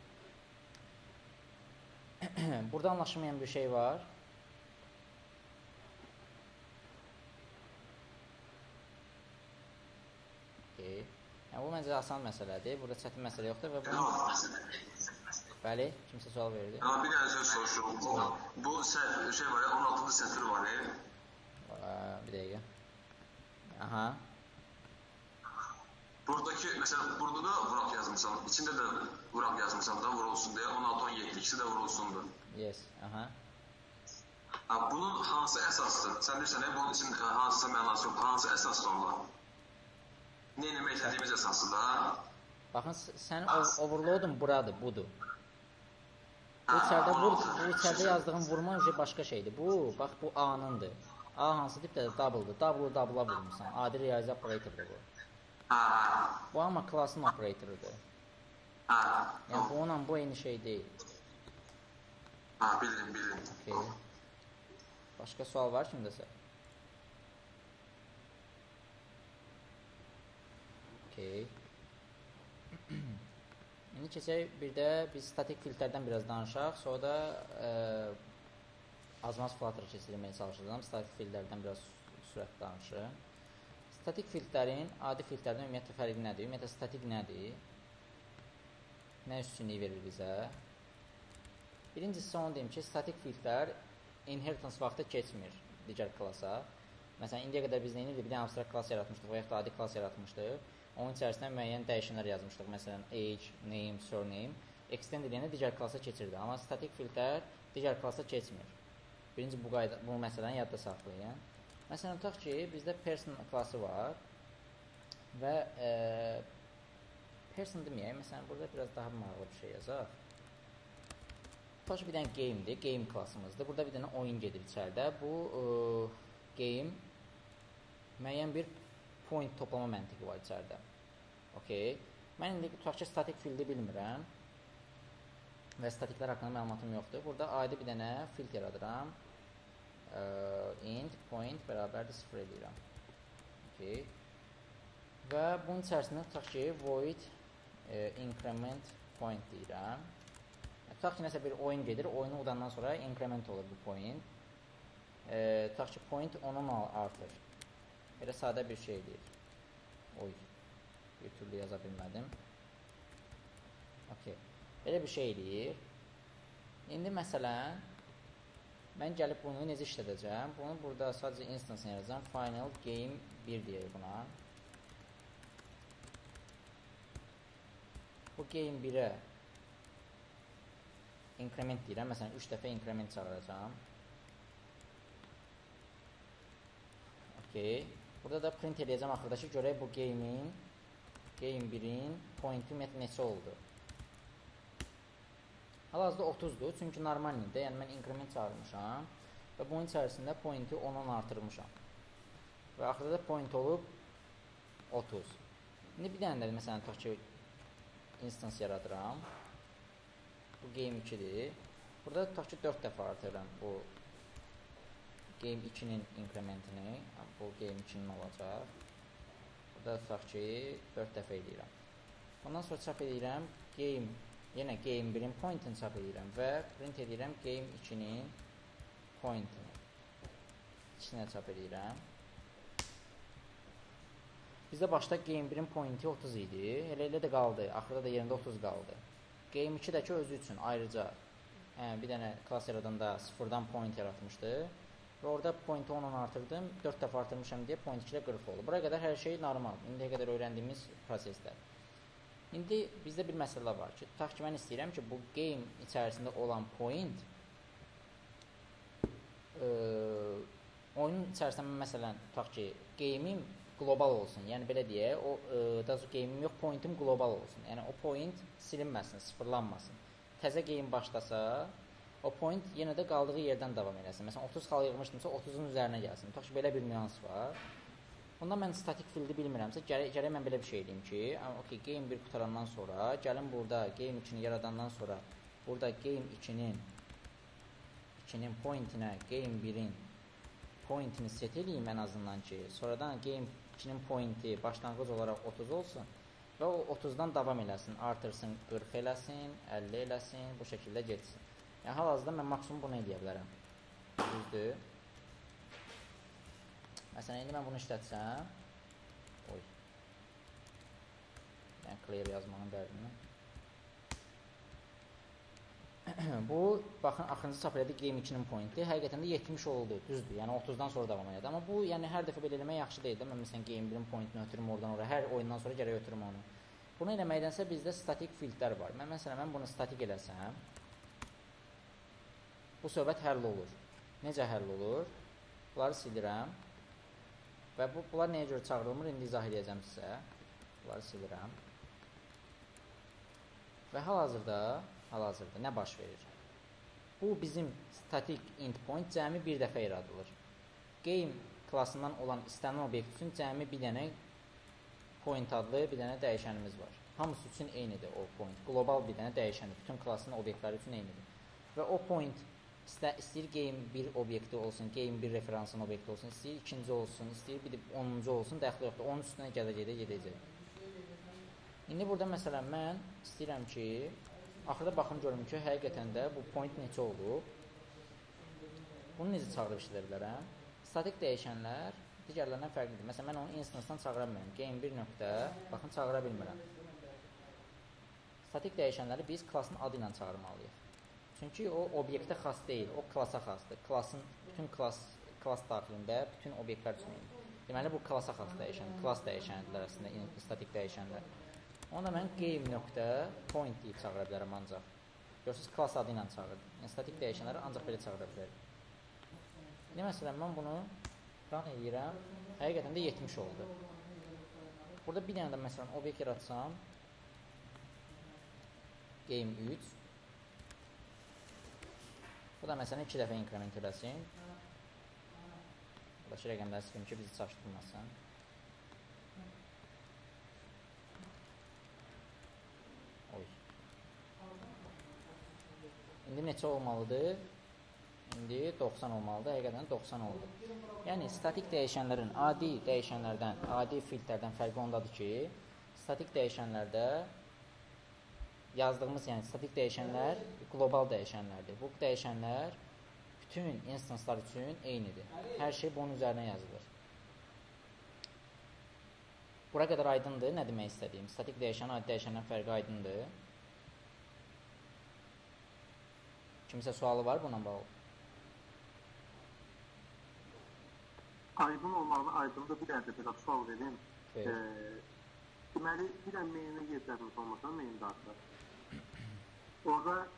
A: Burada anlaşılmayan bir şey var. Okay. Yəni, bu məncə asan məsələdir. Burada çətin məsələ yoxdur və bunu... Bəli, kimsə sual verirdi.
C: Ha, bir dənə söz soruşurum. Bu, bu şey var ya, on altıncı sətr var ya.
A: Bir dəqiqə. Aha.
C: Buradakı, məsələn, burada da vuraq yazmışam. İçində də vuraq yazmışam da vurulsun deyə. on altı on yeddi, ikisi də vurulsundur.
A: Yes, aha.
C: Ha, bunun hansı əsasdır? Sən deyirsən, bunun için hansısa mənası yox, hansı əsasdır onlar? nə eləmək istədiyimiz əsasında.
A: Baxın, sənin overload'un buradır, budur. Bu içərdə, vur, bu içərdə yazdığın vurma başqa şeydir. Bu, bax, bu A-nındır. A hansı tipdədir? Double'dır. Double-ı double'a vurmuşsan. Adi riyazi operatordur bu. Bu amma klassın operatorudur. Yəni, bu onunla bu eyni şey deyil.
C: Ha, bildim, bildim.
A: Okay. Başqa sual var kimdəsə? Okay. İndi keçək, bir də biz statik filtrlərdən biraz danışaq, sonra da e, azmaz flutter keçirməyə çalışacağım. Statik filtrlərdən biraz sürət danışırım. Statik filtrlərin adi filtrlərdən ümumiyyətlə fərqi nədir? Ümumiyyətlə statik nədir? Nə üstünlüyü verir bizə? Birincisi onu deyim ki, statik filtrlər inheritance vaxtı keçmir digər klasa. Məsələn, indiyə qədər biz nə edirdik? Bir dənə abstract klass yaratmışdıq və yaxud da adi klass yaratmışdıq. Onun içərisində müəyyən dəyişənlər yazmışdıq. Məsələn, age, name, surname. Extend edəndə digər klasa keçirdi. Amma statik filtrlər digər klasa keçmir. Birinci bu, qayda, bu məsələni yadda saxlayın. Məsələn, tutaq ki, bizdə person klası var və e, person deməyək. Məsələn, burada biraz daha maraqlı bir şey yazaq. Tutaq ki, bir dənə game'dir, game klasımızdır. Burada bir dənə oyun gedir içəridə. Bu e, game müəyyən bir point toplama məntiqi var içəridə. Okay. Mən indi tutaq ki, statik fildi bilmirəm və statiklər haqqında məlumatım yoxdur. Burada adi bir dənə fild yaradıram. Uh, int point bərabərdir sıfır edirəm. Okay. Və bunun içərisində tutaq ki, void e, increment point deyirəm. Tutaq ki, nəsə bir oyun gedir, oyunu udandan sonra increment olur bu point. E, tutaq ki, point onun artır. Belə sadə bir şey deyir. Oy, bir türlü yaza bilmədim. Okay. Belə bir şey deyir. İndi məsələn, mən gəlib bunu necə işlədəcəm? Bunu burada sadəcə instance yazacağım. Final game bir deyək buna. Bu game birə increment deyirəm. Məsələn, üç dəfə increment çağıracağım. Okay. Burada da print edəcəm axırda ki, görək bu game'in game birin pointi ümumiyyətlə neçə oldu. Hal-hazırda otuzdur, çünki normalində, yəni mən increment çağırmışam və bunun içərisində pointi ondan artırmışam. Və axırda da point olub otuz. İndi bir dənə də, məsələn, tutaq ki, instance yaradıram. Bu game ikidir. Burada tutaq ki, dörd dəfə artırıram bu game ikinin incrementini. Bu game ikinin olacaq. Burada tutaq ki, dörd dəfə edirəm. Ondan sonra çap edirəm game, yenə game birin pointini çap edirəm və print edirəm game ikinin pointini. İçinə çap edirəm. Bizdə başda game birin pointi otuz idi. Elə elə də qaldı. Axırda da yerində otuz qaldı. game iki də ki, özü üçün ayrıca hə, bir dənə klass yaradanda sıfırdan point yaratmışdı. Və orada pointi ondan artırdım. dörd dəfə artırmışam deyə point ikidə qırx oldu. Buraya qədər hər şey normal. İndiyə qədər öyrəndiyimiz proseslər. İndi bizdə bir məsələ var ki, tutaq ki, mən istəyirəm ki, bu game içərisində olan point e, oyunun içərisində məsələn, tutaq ki, game'im global olsun. Yəni belə deyək, o e, daha sonra game'im yox, pointim global olsun. Yəni o point silinməsin, sıfırlanmasın. Təzə game başlasa, o point yenə də qaldığı yerdən davam eləsin. Məsələn, otuz xal yığmışdımsa, otuzun üzərinə gəlsin. Tutaq ki, belə bir nüans var. Bundan mən statik fildi bilmirəmsə, gərək, gərək mən belə bir şey deyim ki, okay, game bir qutarandan sonra, gəlin burada game ikini yaradandan sonra, burada game ikinin ikinin pointinə game birin pointini set eləyim ən azından ki, sonradan game ikinin pointi başlanğıc olaraq otuz olsun və o otuzdan davam eləsin, artırsın, qırx eləsin, əlli eləsin, bu şəkildə getsin. Yəni, hal-hazırda mən maksimum bunu edə bilərəm. Düzdür. Məsələn, indi mən bunu işlətsəm, oy, yəni clear yazmağın dərdini. Bu, baxın, axırıncı çap elədi game ikinin pointi, həqiqətən də yetmiş oldu, düzdür, yəni otuzdan sonra davam elədi. Amma bu, yəni hər dəfə belə eləmək yaxşı deyil də, mən məsələn game birin pointini ötürüm oradan oraya, hər oyundan sonra gərək ötürüm onu. Bunu eləməkdənsə bizdə statik filtrlər var. Mən məsələn, mən bunu statik eləsəm, bu söhbət həll olur. Necə həll olur? Bunları silirəm və bu, bunlar nəyə görə çağırılmır, indi izah edəcəm sizə. Bunları silirəm. Və hal-hazırda, hal-hazırda nə baş verir? Bu bizim static endpoint cəmi bir dəfə yaradılır. Game klassından olan istənilən obyekt üçün cəmi bir dənə point adlı bir dənə dəyişənimiz var. Hamısı üçün eynidir o point. Global bir dənə dəyişəndir. Bütün klassın obyektləri üçün eynidir. Və o point istə, istəyir game bir obyekti olsun, game bir referansın obyekti olsun, istəyir ikinci olsun, istəyir bir onuncu olsun, dəxli yoxdur. Onun üstünə gələcəkdə gedəcək. İndi burada məsələn mən istəyirəm ki, axırda baxım görüm ki, həqiqətən də bu point neçə olub. Bunu necə çağırıb işlədə bilərəm? Statik dəyişənlər digərlərindən fərqlidir. Məsələn, mən onu instance-dan çağıra bilmirəm. game bir nöqtə, baxın, çağıra bilmirəm. Statik dəyişənləri biz klassın adı ilə çağırmalıyıq. Çünki o obyektə xas deyil, o klassa xasdır. Klassın, bütün klass, klass daxilində bütün obyektlər üçün eynidir. Deməli, bu klassa xas dəyişən, klass dəyişənlər əslində statik dəyişənlər. Onda mən game nöqtə point deyib çağıra bilərəm ancaq. Görürsünüz, klass adı ilə çağırır. Yəni, statik dəyişənləri ancaq belə çağıra bilərəm. İndi məsələn, mən bunu run edirəm, həqiqətən də yetmiş oldu. Burada bir dənə də məsələn, obyekt yaratsam, game üç. Bu da məsələn, iki dəfə inkrement eləsin. Buradakı rəqəmləri silim ki, bizi çaşdırmasın. Oy. İndi neçə olmalıdır? İndi doxsan olmalıdır, həqiqətən doxsan oldu. Yəni, statik dəyişənlərin adi dəyişənlərdən, adi filtrlərdən fərqi ondadır ki, statik dəyişənlərdə yazdığımız, yəni statik dəyişənlər qlobal dəyişənlərdir. Bu dəyişənlər bütün instancelar üçün eynidir. Hər şey bunun üzərinə yazılır. Bura qədər aydındır, nə demək istədiyim? Statik dəyişən, adi dəyişəndən fərqi aydındır. Kimsə sualı var buna bağlı?
B: Aydın olmağına aydındır, bir dənə də biraz sual verim.
A: E,
B: deməli, bir dənə mainə yerlərimiz olmasa, main daxlı. Orada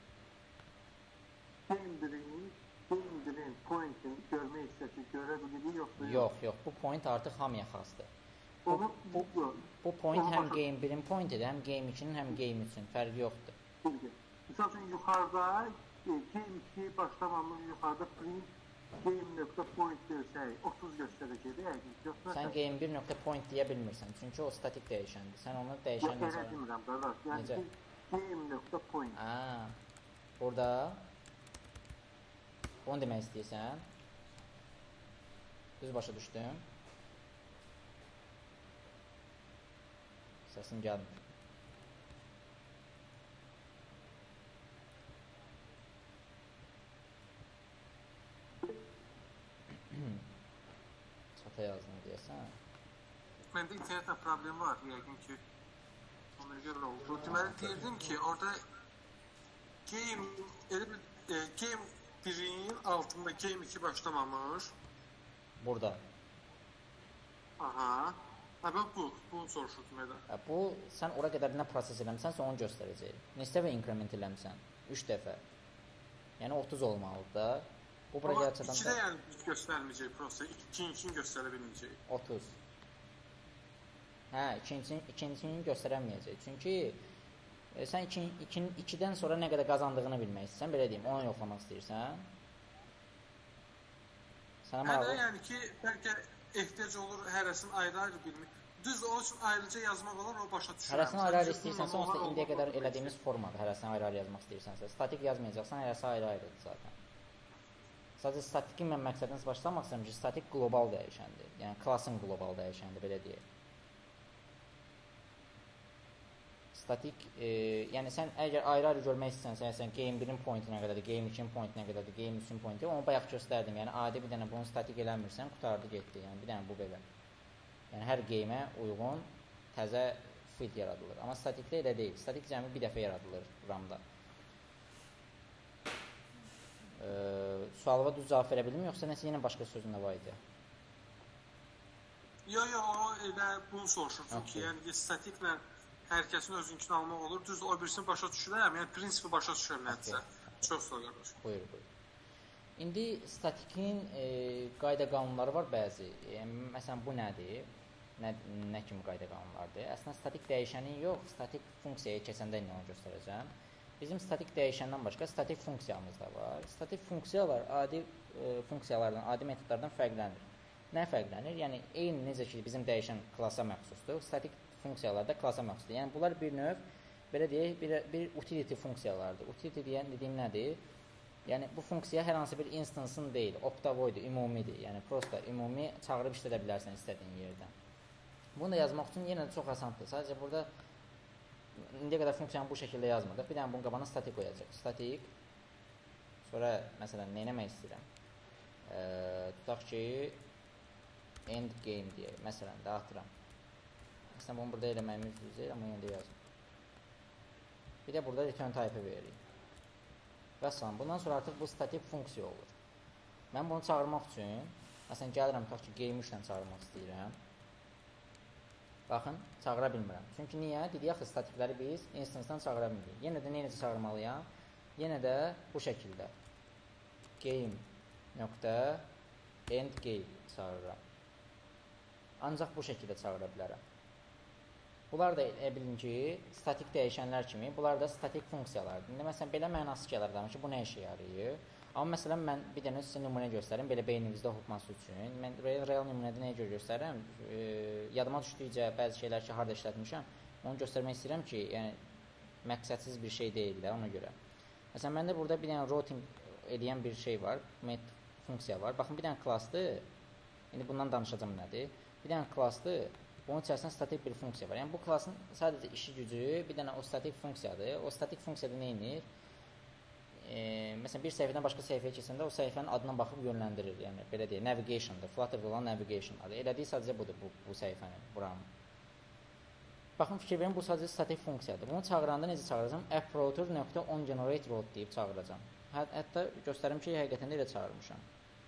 B: game birin, game birin pointin görmə hissəsi görə bilirik, yoxsa?
A: Yox, yox, bu point artıq hamıya xasdır. Bu,
B: Onu,
A: bu,
B: yox.
A: bu point
B: Onu
A: həm
B: başa...
A: game birin pointidir, həm game ikinin, həm game üçün. Fərqi yoxdur.
B: Bilgi. Misal üçün, yuxarıda e, game iki başlamamış, yuxarıda print game.point dersək, otuz göstərəcəkdir, yoxsa?
A: Sən game bir nöqtə point deyə bilmirsən, çünki o statik dəyişəndir. Sən onu dəyişən
B: necə? Yox, demirəm, qardaş. Yəni, game.point.
A: Haa, burada onu demək istəyirsən. Düz başa düşdüm. Səsin gəlmir. Çata yazdın deyəsən.
D: Məndə internetlə problem var, yəqin ki, ona görə oldu. Deməli, deyirdim ki, orada game, elə bir, e, game birin altında game iki başlamamış.
A: Burada.
D: Aha. Ha, bax bu, bu soruşurdum elə.
A: Bu, sən ora qədər nə proses eləmişsənsə onu göstərəcək. Neçə dəfə inkrement eləmişsən? üç dəfə. Yəni otuz olmalıdır da. Bu bura gəlçədən
D: ikidə yəni hiç göstərməyəcək proses, ikincini göstərə bilməyəcək.
A: otuz. Hə, ikincini, ikincini göstərəməyəcək. Çünki e, sən iki, iki, ikidən sonra nə qədər qazandığını bilmək istəyirsən, belə deyim, onu yoxlamaq istəyirsən. Sənə
D: Hə də, yəni ki, bəlkə ehtiyac olur hərəsini ayrı-ayrı bilmək. Düz onun üçün ayrıca yazmaq olar, o başa düşürəm.
A: Hərəsini ayrı-ayrı istəyirsənsə, onsuz da indiyə qədər elədiyimiz formadır. Hərəsini ayrı-ayrı yazmaq istəyirsənsə. Statik yazmayacaqsan, hərəsi ayrı-ayrıdır zaten. Sadəcə statikin mən məqsədiniz başlamaq istəyirəm ki, statik qlobal dəyişəndir. Yəni, klassın qlobal dəyişəndir, belə deyək. Statik, e, yəni sən əgər ayrı-ayrı görmək istəsən, sən game birin pointinə qədərdir, game ikinin pointinə qədərdir, game üçün pointinə, onu bayaq göstərdim. Yəni, adi bir dənə bunu statik eləmirsən, qutardı, getdi. Yəni, bir dənə bu belə. Yəni, hər game'ə uyğun təzə field yaradılır. Amma statikdə elə deyil. Statik cəmi bir dəfə yaradılır RAM-da. E, sualıma düz cavab verə bildim, yoxsa nəsə yenə başqa sözündə var idi?
D: Yox, yox, o elə bunu soruşursun ki, yəni statiklə hər kəsin özünkünü almaq olur. Düz o birisini başa düşürəm, yəni prinsipi başa düşürəm nədirsə. Çox sağ ol, qardaş.
A: Buyur, buyur. İndi statikin e, qayda qanunları var bəzi. E, məsələn, bu nədir? nə, nə kimi qayda qanunlardır? Əslində statik dəyişənin yox, statik funksiyaya keçəndə indi onu göstərəcəm. Bizim statik dəyişəndən başqa statik funksiyamız da var. Statik funksiyalar adi e, funksiyalardan, adi metodlardan fərqlənir. Nə fərqlənir? Yəni eyni necə ki bizim dəyişən klasa məxsusdur, statik funksiyalar da klasa məxsusdur. Yəni bunlar bir növ belə deyək, bir, bir utility funksiyalardır. Utility deyən dediyim nədir? Yəni bu funksiya hər hansı bir instance'ın deyil, optavoiddir, ümumidir. Yəni prosta ümumi çağırıb işlədə bilərsən istədiyin yerdən. Bunu da yazmaq üçün yenə də çox asandır. Sadəcə burada indiyə qədər funksiyanı bu şəkildə yazmırdıq. Bir dənə bunun qabağına statik qoyacaq. Statik. Sonra məsələn nə etmək istəyirəm? E, tutaq ki end game deyək. Məsələn də atıram. Əslində bunu burada eləməyimiz düzeyir, amma yenə də yazım. Bir də burada return type veririk. Və salam. Bundan sonra artıq bu statik funksiya olur. Mən bunu çağırmaq üçün, məsələn gəlirəm tutaq ki game üçlə çağırmaq istəyirəm. Baxın, çağıra bilmirəm. Çünki niyə? Dedik axı statikləri biz instance-dan çağıra bilmirik. Yenə də necə çağırmalıyam? Yenə də bu şəkildə. Game nöqtə end game çağırıram. Ancaq bu şəkildə çağıra bilərəm. Bunlar da elə bilin ki, statik dəyişənlər kimi, bunlar da statik funksiyalardır. İndi məsələn belə mənası gəlirəm ki, bu nə işə yarayır? Amma məsələn mən bir dənə sizə nümunə göstərim, belə beyninizdə oxutması üçün. Mən real, real nümunədə nəyə görə göstərirəm? E, yadıma düşdükcə bəzi şeylər ki, harda işlətmişəm, onu göstərmək istəyirəm ki, yəni məqsədsiz bir şey deyil də ona görə. Məsələn, məndə burada bir dənə routing edən bir şey var, met funksiya var. Baxın, bir dənə klassdır. İndi bundan danışacağım nədir? Bir dənə klassdır. Bunun içərisində statik bir funksiya var. Yəni bu klassın sadəcə işi gücü bir dənə o statik funksiyadır. O statik funksiyada nə edir? E, məsələn, bir səhifədən başqa səhifəyə keçəndə o səhifənin adına baxıb yönləndirir. Yəni belə deyək, navigation-dır. Flutter-da olan navigation adı. Elədiyi sadəcə budur bu, bu səhifənin, buranın. Baxın, fikir verin, bu sadəcə statik funksiyadır. Bunu çağıranda necə çağıracağım? approuter.onGenerate road deyib çağıracağım. Hət, hətta göstərim ki, həqiqətən də elə çağırmışam.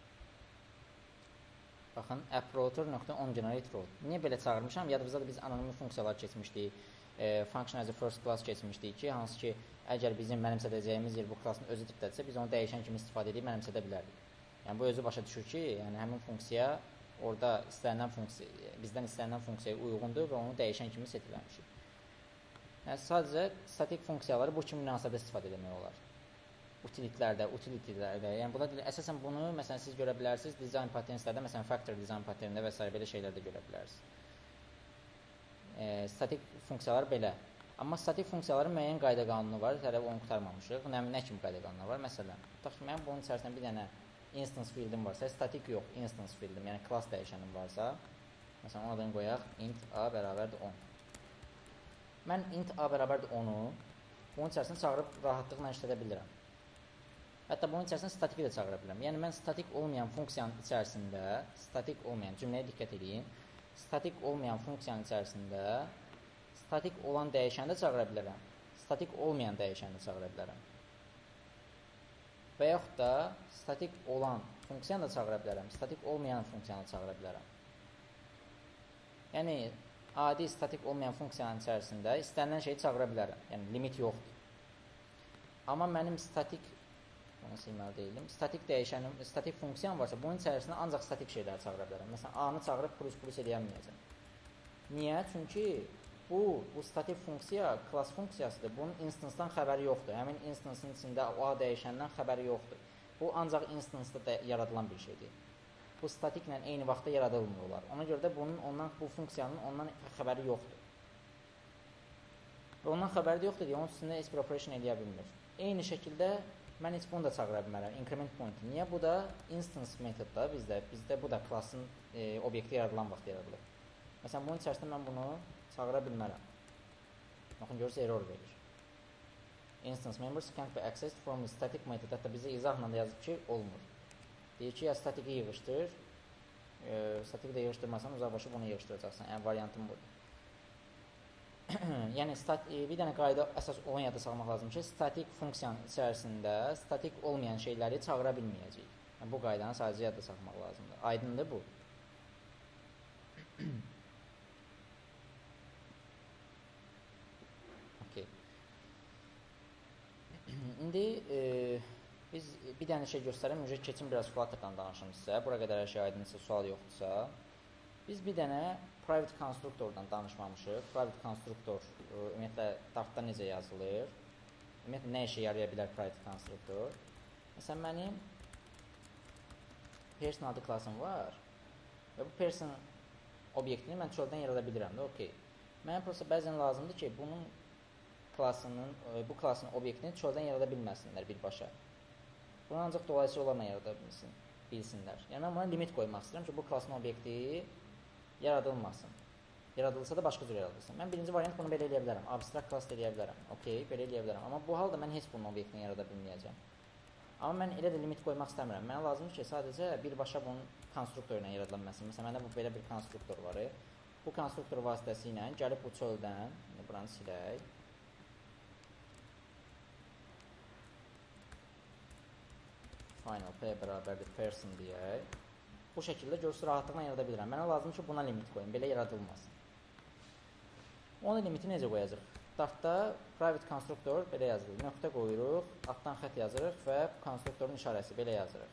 A: Baxın, approuter.onGenerate road. Niyə belə çağırmışam? Yadımızda da biz anonim funksiyalar keçmişdik. E, function as a first class keçmişdik ki, hansı ki, əgər bizim mənimsədəcəyimiz yer bu klassın özü tipdədirsə, biz onu dəyişən kimi istifadə edib mənimsədə bilərik. Yəni, bu özü başa düşür ki, yəni, həmin funksiya orada istənilən funksiya, bizdən istənilən funksiyaya uyğundur və onu dəyişən kimi set eləmişik. Yəni, sadəcə statik funksiyaları bu kimi münasibətdə istifadə etmək olar. Utilitlərdə, utilitylərdə, yəni buna əsasən bunu, məsələn, siz görə bilərsiniz, design patternslərdə, məsələn, factor design patternində və s. belə şeylər də görə bilərsiniz. E, statik funksiyalar belə. Amma statik funksiyaların müəyyən qayda qanunu var, tərəf onu qurtarmamışıq. Nə, nə kimi qayda qanunu var? Məsələn, tutaq ki, mənim bunun içərisində bir dənə instance fieldim varsa, statik yox, instance fieldim, yəni class dəyişənim varsa, məsələn, ona adını qoyaq, int a bərabərdir on. Mən int a bərabərdir onu bunun içərisində çağırıb rahatlıqla işlədə bilirəm. Hətta bunun içərisində statiki də çağıra bilirəm. Yəni, mən statik olmayan funksiyanın içərisində, statik olmayan, cümləyə diqqət edin, statik olmayan funksiyanın içərisində statik olan dəyişəni də çağıra bilərəm. Statik olmayan dəyişəni də çağıra bilərəm. Və yaxud da statik olan funksiyanı da çağıra bilərəm. Statik olmayan funksiyanı da çağıra bilərəm. Yəni, adi statik olmayan funksiyanın içərisində istənilən şeyi çağıra bilərəm. Yəni, limit yoxdur. Amma mənim statik, onu silməli deyilim, statik dəyişənim, statik funksiyan varsa, bunun içərisində ancaq statik şeyləri çağıra bilərəm. Məsələn, A-nı çağırıb plus-plus edəməyəcəm. Niyə? Çünki bu, bu statik funksiya, class funksiyasıdır. Bunun instance-dan xəbəri yoxdur. Həmin instance-ın içində o A dəyişəndən xəbəri yoxdur. Bu, ancaq instance-da yaradılan bir şeydir. Bu, statiklə eyni vaxtda yaradılmıyorlar. Ona görə də bunun, ondan, bu funksiyanın ondan xəbəri yoxdur. Və ondan xəbəri yoxdur deyə, onun üstündə heç bir operation eləyə bilmir. Eyni şəkildə mən heç bunu da çağıra bilmərəm, increment point. Niyə? Bu da instance metodda bizdə, bizdə bu da klassın e, obyekti yaradılan vaxt yaradılır. Məsələn, bunun içərisində mən bunu çağıra bilmərəm. Baxın, görürsünüz, error verir. Instance members can't be accessed from the static method. Hətta bizə izahla da yazıb ki, olmur. Deyir ki, ya statiki yığışdır, e, statiki də yığışdırmasan, uzaqbaşı bunu yığışdıracaqsan. Yəni, variantım budur. Yəni, stat, e, bir dənə qayda əsas olan yada salmaq lazım ki, statik funksiyanın içərisində statik olmayan şeyləri çağıra bilməyəcəyik. Yəni, bu qaydanı sadəcə yada salmaq lazımdır. Aydındır bu. Okay. İndi e, biz bir dənə şey göstərəm, ücret keçin biraz Flutter-dan danışım sizə. Bura qədər hər şey aydınlıqsa, sual yoxdursa. Biz bir dənə private constructordan danışmamışıq. Private constructor ümumiyyətlə Dartda necə yazılır? Ümumiyyətlə nə işə yaraya bilər private constructor? Məsələn, mənim person adı klasım var və bu person obyektini mən çöldən yarada bilirəm də, okey. Mənə prosta bəzən lazımdır ki, bunun klasının, bu klasın obyektini çöldən yarada bilməsinlər birbaşa. Bunu ancaq dolayısıyla onlarla yarada bilsin, bilsinlər. Yəni, mən buna limit qoymaq istəyirəm ki, bu klasın obyekti yaradılmasın. Yaradılsa da başqa cür yaradılsın. Mən birinci variant bunu belə eləyə bilərəm. Abstract class eləyə bilərəm. Okey, belə eləyə bilərəm. Amma bu halda mən heç bunun obyektini yarada bilməyəcəm. Amma mən elə də limit qoymaq istəmirəm. Mənə lazımdır ki, sadəcə birbaşa bunun konstruktor ilə yaradılan məsələn. Məsələn, məndə bu belə bir konstruktor var. Bu konstruktor vasitəsilə gəlib bu çöldən, buranı silək. Final P bərabərdir person deyək. Bu şəkildə görsü rahatlıqla yarada bilirəm. Mənə lazım ki, buna limit qoyum, belə yaradılmasın. Onun limiti necə qoyacaq? Dartda private constructor belə yazılır. Nöqtə qoyuruq, altdan xət yazırıq və konstruktorun işarəsi belə yazırıq.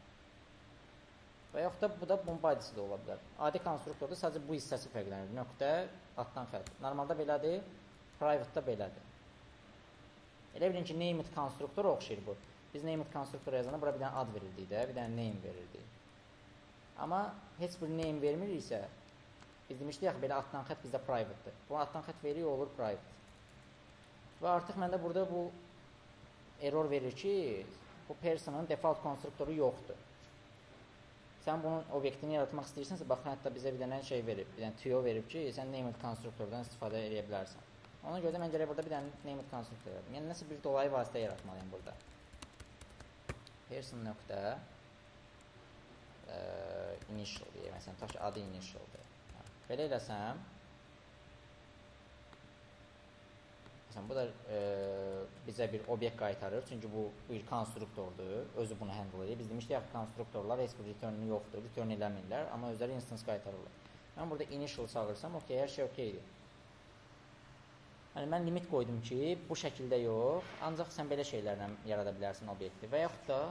A: Və yaxud da bu da bunun badisi də ola bilər. Adi konstruktorda sadəcə bu hissəsi fərqlənir. Nöqtə, altdan xət. Normalda belədir, private-da belədir. Elə bilin ki, named konstruktor oxşayır bu. Biz named konstruktor yazanda bura bir dənə ad verirdik də, bir dənə name verirdik. Amma heç bir name vermiriksə, biz demişdik yaxı, belə altdan xət bizdə private-dir. Bu altdan xət veririk, olur private. Və artıq məndə burada bu error verir ki, bu personın default konstruktoru yoxdur. Sən bunun obyektini yaratmaq istəyirsənsə, baxın, hətta bizə bir dənə şey verib, bir dənə tüyo verib ki, sən named konstruktordan istifadə edə bilərsən. Ona görə də mən gərək burada bir dənə named konstruktor yaradım. Yəni, nəsə bir dolayı vasitə yaratmalıyım burada. Person nöqtə initial deyək, məsələn, tutaq ki, adı initialdır. Belə eləsəm, məsələn, bu da e, bizə bir obyekt qaytarır, çünki bu bir konstruktordur, özü bunu handle edir. Biz demişdik, yaxı konstruktorlar heç bir return'ü yoxdur, return eləmirlər, amma özləri instance qaytarırlar. Mən burada initial çağırsam, okey, hər şey okeydir. Yəni, mən limit qoydum ki, bu şəkildə yox, ancaq sən belə şeylərlə yarada bilərsin obyekti və yaxud da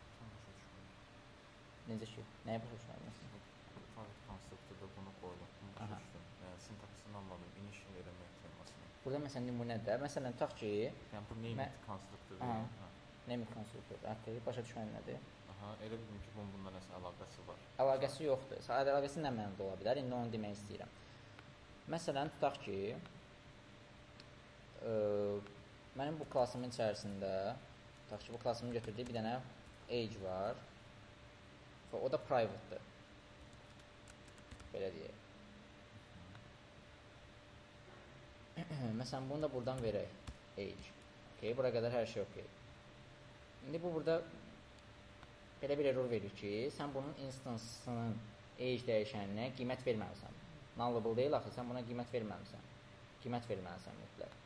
A: necə ki, nəyə başa düşməliyim?
E: Private konstruktorda bunu qoyulur, bunu başa düşdüm. Yəni, sintaksını anladım, initial eləmək temasını.
A: Burada məsələn, nümunədə, məsələn, tutaq ki...
E: Yəni, bu named konstruktor deyil.
A: Named konstruktor, artıq başa düşməliyim nədir?
E: Aha, elə bildim ki, bunun bundan nəsə əlaqəsi var.
A: Əlaqəsi yoxdur. Əlaqəsi nə mənada ola bilər? İndi onu demək istəyirəm. Məsələn, tutaq ki, ə, mənim bu klasımın içərisində, tutaq ki, bu klasımın götürdüyü bir dənə age var. Və o da private-dır. Belə deyək. Məsələn, bunu da buradan verək. Age. Okay, bura qədər hər şey okey. İndi bu burada belə bir error verir ki, sən bunun instance-sının age dəyişəninə qiymət verməlisən. Nullable deyil, axı, sən buna qiymət verməlisən. Qiymət verməlisən mütləq.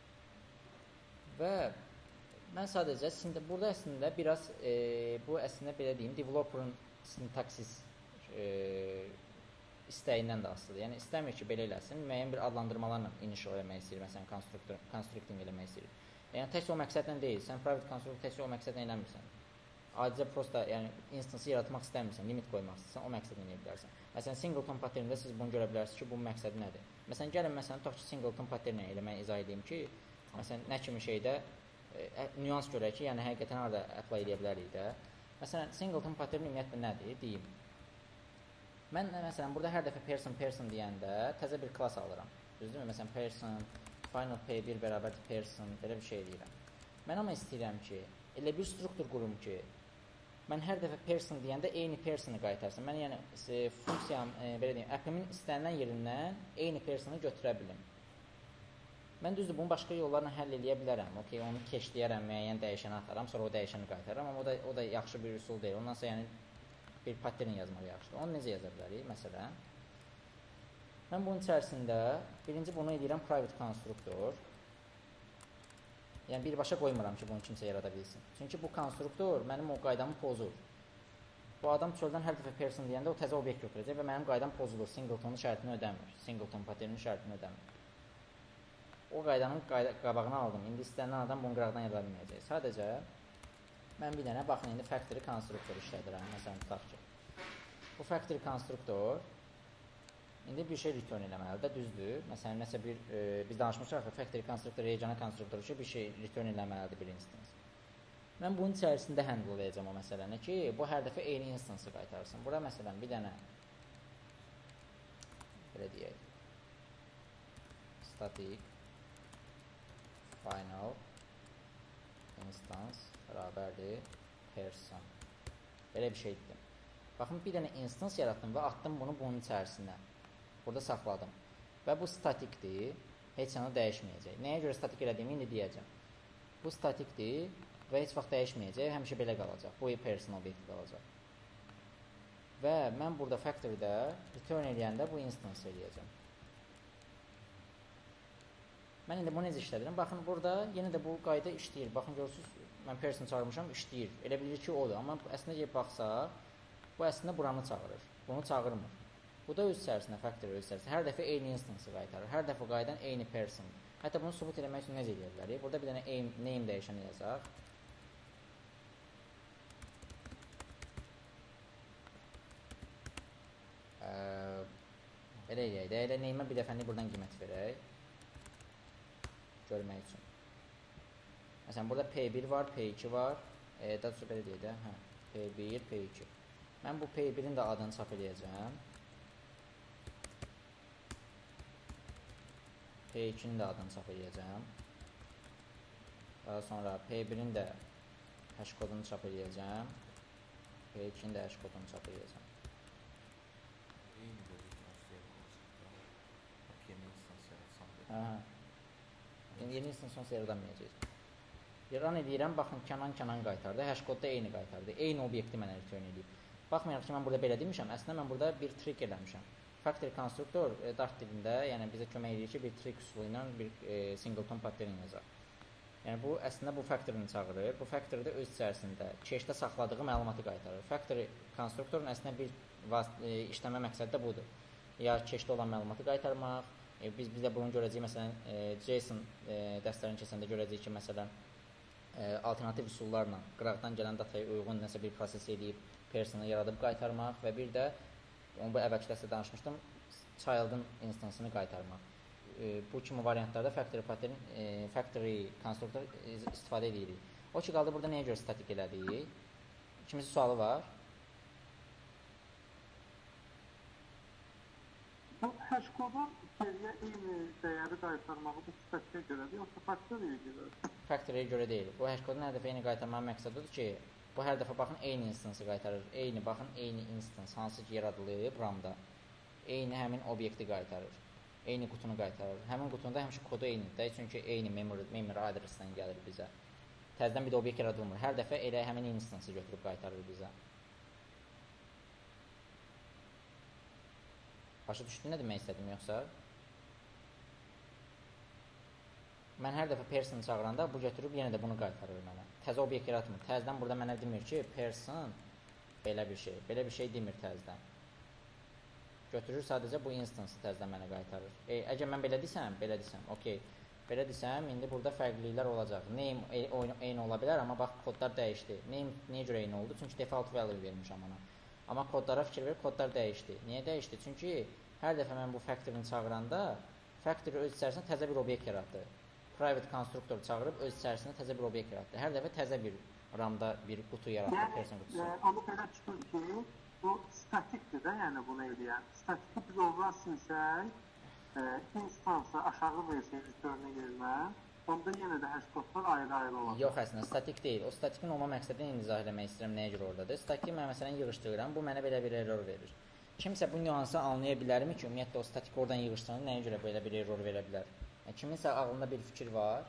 A: Və mən sadəcə, burada əslində biraz, e, bu əslində belə deyim, developer'ın sintaksis e, istəyindən də asılıdır. Yəni, istəmir ki, belə eləsin, müəyyən bir adlandırmalarla initial eləmək istəyir, məsələn, constructing eləmək istəyir. Yəni, təkcə o məqsədlə deyil, sən private constructor təkcə o məqsədlə eləmirsən. Adicə, prosta, yəni, instance yaratmaq istəmirsən, limit qoymaq istəyirsən, o məqsədlə eləyə bilərsən. Məsələn, singleton patternində siz bunu görə bilərsiniz ki, bunun məqsədi nədir? Məsələn, gəlin, məsələn, tutaq ki, singleton patternlə eləmək izah edeyim ki, məsələn, nə kimi şeydə e, nüans görək ki, yəni, həqiqətən harada apply edə bilərik də. Məsələn, singleton pattern ümumiyyətlə nədir? Deyim. Mən, məsələn, burada hər dəfə person, person deyəndə təzə bir klass alıram. Düzdürmü? Məsələn, person, final p bir bərabərdir person, belə bir şey deyirəm. Mən amma istəyirəm ki, elə bir struktur qurum ki, mən hər dəfə person deyəndə eyni personu qaytarsın. Mən, yəni, e, funksiyam, e, belə deyim, app-imin istənilən yerindən eyni personu götürə bilim. Mən düzdür, bunu başqa yollarla həll eləyə bilərəm. Okay, onu keşləyərəm, müəyyən dəyişəni ataram, sonra o dəyişəni qaytarıram, amma o da, o da yaxşı bir üsul deyil. Ondan sonra yəni, bir pattern yazmaq yaxşıdır. Onu necə yaza bilərik? Məsələn, mən bunun içərisində birinci bunu edirəm private konstruktor. Yəni, birbaşa qoymuram ki, bunu kimsə yarada bilsin. Çünki bu konstruktor mənim o qaydamı pozur. Bu adam çöldən hər dəfə person deyəndə o təzə obyekt götürəcək və mənim qaydam pozulur. Singletonun şərtini ödəmir. Singleton patternin şərtini ödəmir. O qaydanın qayda, qabağını aldım. İndi istənilən adam bunu qıraqdan yarada bilməyəcək. Sadəcə, mən bir dənə, baxın, indi factory konstruktor işlədirəm. Məsələn, tutaq ki. Bu factory konstruktor İndi bir şey return eləməlidir, düzdür. Məsələn, nəsə bir e, biz danışmışıq ki, factory konstruktor, regional konstruktor üçün bir şey return eləməlidir bir instance. Mən bunun içərisində handle edəcəm o məsələni ki, bu hər dəfə eyni instance-ı qaytarsın. Bura məsələn bir dənə belə deyək. Static final instance bərabərdir person. Belə bir şey etdim. Baxın, bir dənə instance yaratdım və atdım bunu bunun içərisinə. Burada saxladım. Və bu statikdir, heç yana dəyişməyəcək. Nəyə görə statik elədiyimi indi deyəcəm. Bu statikdir və heç vaxt dəyişməyəcək, həmişə belə qalacaq. Bu person obyekti qalacaq. Və mən burada factory-də return eləyəndə bu instance eləyəcəm. Mən indi bunu necə işlədirəm? Baxın, burada yenə də bu qayda işləyir. Baxın, görürsünüz, mən person çağırmışam, işləyir. Elə bilir ki, odur. Amma əslində gəlib baxsaq, bu əslində buranı çağırır. Bunu çağırmır. Bu da öz içərisində, factory öz içərisində. Hər dəfə eyni instance qaytarır. Hər dəfə qaydan eyni person. Hətta bunu sübut eləmək üçün necə edə bilərik? Burada bir dənə name dəyişəni yazaq. Elə eləyək də, elə name-ə bir dəfəni buradan qiymət verək. Görmək üçün. Məsələn, burada P bir var, P iki var. E, daha sonra belə deyək də, hə, P bir, P iki. Mən bu P birin də adını çap eləyəcəm. P ikinin də adını çap eləyəcəm. Daha sonra P birin də hash kodunu çap eləyəcəm. P ikinin də hash kodunu çap eləyəcəm. Hə. Yeni instance yaradanmayacaq. Run edirəm, baxın, Kənan-Kənan qaytardı, hash kodda eyni qaytardı. Eyni obyekti mənə return edib. Baxmayaraq ki, mən burada belə demişəm, əslində mən burada bir trick eləmişəm. Factory konstruktor e, Dart dilində, yəni bizə kömək edir ki, bir trick üsulu ilə bir e, singleton pattern yazaq. Yəni bu əslində bu factory-ni çağırır. Bu factory-də öz içərisində cache-də saxladığı məlumatı qaytarır. Factory konstruktorun əslində bir e, işləmə məqsədi də budur. Ya cache-də olan məlumatı qaytarmaq, e, biz biz də bunu görəcəyik, məsələn, e, JSON e, dərslərini keçəndə görəcəyik ki, məsələn, e, alternativ üsullarla qıraqdan gələn dataya uyğun nəsə bir proses edib personu yaradıb qaytarmaq və bir də onu bu əvvəlki dərsdə danışmışdım, child'ın instance'ını qaytarmaq. E, bu kimi variantlarda factory pattern, e, factory konstruktor istifadə edirik. O ki, qaldı burada nəyə görə statik elədik? Kimisi sualı var?
B: Bu hash kodun içəriyə eyni dəyəri qaytarmağı bu statikə görədir, yoxsa factory-yə görədir?
A: Factory-yə görə deyil. Bu hash kodun hər dəfə eyni qaytarmanın məqsədidir ki, bu hər dəfə baxın eyni instance qaytarır. Eyni baxın eyni instance hansı ki yaradılıb RAM-da. Eyni həmin obyekti qaytarır. Eyni qutunu qaytarır. Həmin qutunda həmişə kodu eynidir. Çünki eyni memory, memory adresindən gəlir bizə. Təzədən bir də obyekt yaradılmır. Hər dəfə elə həmin instance-ı götürüb qaytarır bizə. Başa düşdün nə demək istədim yoxsa? Mən hər dəfə person çağıranda bu götürüb yenə də bunu qaytarır mənə. Təzə obyekt yaratmır. Təzədən burada mənə demir ki, person belə bir şey. Belə bir şey demir təzədən. Götürür sadəcə bu instance təzədən mənə qaytarır. E, əgər mən belə desəm, belə desəm, okey. Belə desəm, indi burada fərqliliklər olacaq. Name eyni ola bilər, amma bax, kodlar dəyişdi. Name niyə görə eyni oldu? Çünki default value vermişəm ona. Amma kodlara fikir ver, kodlar dəyişdi. Niyə dəyişdi? Çünki hər dəfə mən bu factory-ni çağıranda, factory öz içərisində təzə bir obyekt yaratdı. Private konstruktor çağırıb öz içərisində təzə bir obyekt yaratdı. Hər dəfə təzə bir RAM-da bir qutu yaratdı, yəni, person qutusu.
B: Yəni, amma belə çıxır ki, bu statikdir də, yəni bunu eləyən. Statiki biz oradan silsək, e, instansı aşağı versək return-ı yerinə, onda yenə də hash kodlar ayrı-ayrı olacaq.
A: Yox, əslində, statik deyil. O statikin olma məqsədini indi izah eləmək istəyirəm, nəyə görə oradadır. Statiki mən məsələn yığışdırıram, bu mənə belə bir error verir. Kimsə bu nüansı anlaya bilərmi ki, ümumiyyətlə o statik oradan yığışdırılır, nəyə görə belə bir error verə bilər? Yəni, kiminsə ağlında bir fikir var.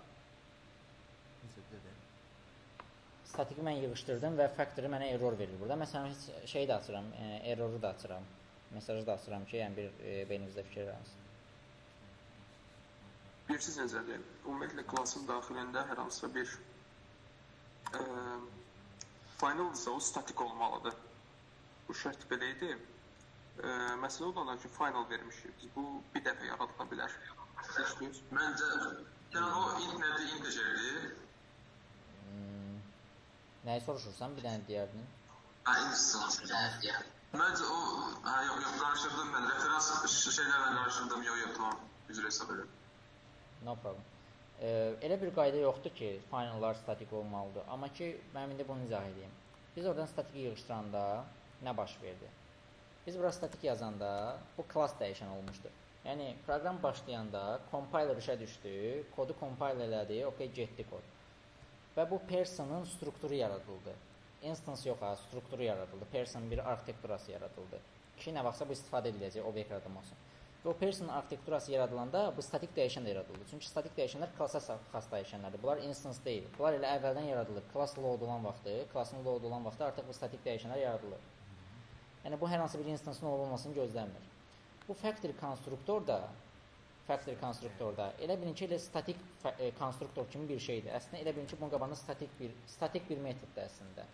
A: Statiki mən yığışdırdım və factory mənə error verir burada. Məsələn, şeyi də açıram, e, erroru da açıram, mesajı da açıram ki, yəni bir e, beyninizdə fikir yansın.
F: Bilirsiniz necədir? Ümumiyyətlə, klasın daxilində hər hansısa bir e, finaldırsa o statik olmalıdır. Bu şərt belə idi. E, məsələ olanlar ki, final vermişik. Bu bir dəfə yaradıla bilər.
G: Məncə, yəni o ilk nədir, integerdir.
A: Hmm, nəyi soruşursan, bir dənə deyərdin?
G: Hə, instance, deyər. Məncə o, hə, yox, yox, qarışdırdım mən. Referans şeylərlə qarışdırdım. Yox, yox, tamam. Üzr hesab edirəm.
A: No problem. E, elə bir qayda yoxdur ki, finallar statik olmalıdır. Amma ki, mən indi bunu izah edeyim. Biz oradan statik yığışdıranda nə baş verdi? Biz bura statik yazanda bu class dəyişən olmuşdur. Yəni, proqram başlayanda compiler işə düşdü, kodu compile elədi, ok, getdi kod. Və bu personın strukturu yaradıldı. Instance yox, ha, strukturu yaradıldı. Personın bir arxitekturası yaradıldı. Ki, nə vaxtsa bu istifadə ediləcək, obyekt yaradılma olsun. Və o personın arxitekturası yaradılanda bu statik dəyişən də yaradıldı. Çünki statik dəyişənlər klasa xas dəyişənlərdir. Bunlar instance deyil. Bunlar elə əvvəldən yaradılır. Class load olan vaxtı, classın load olan vaxtı artıq bu statik dəyişənlər yaradılır. Yəni, bu hər hansı bir instanceın olmasını gözləmir. Bu factory konstruktorda, factory konstruktorda elə bilin ki, elə statik konstruktor kimi bir şeydir. Əslində, elə bilin ki, bunun qabağında statik bir, statik bir metoddur əslində.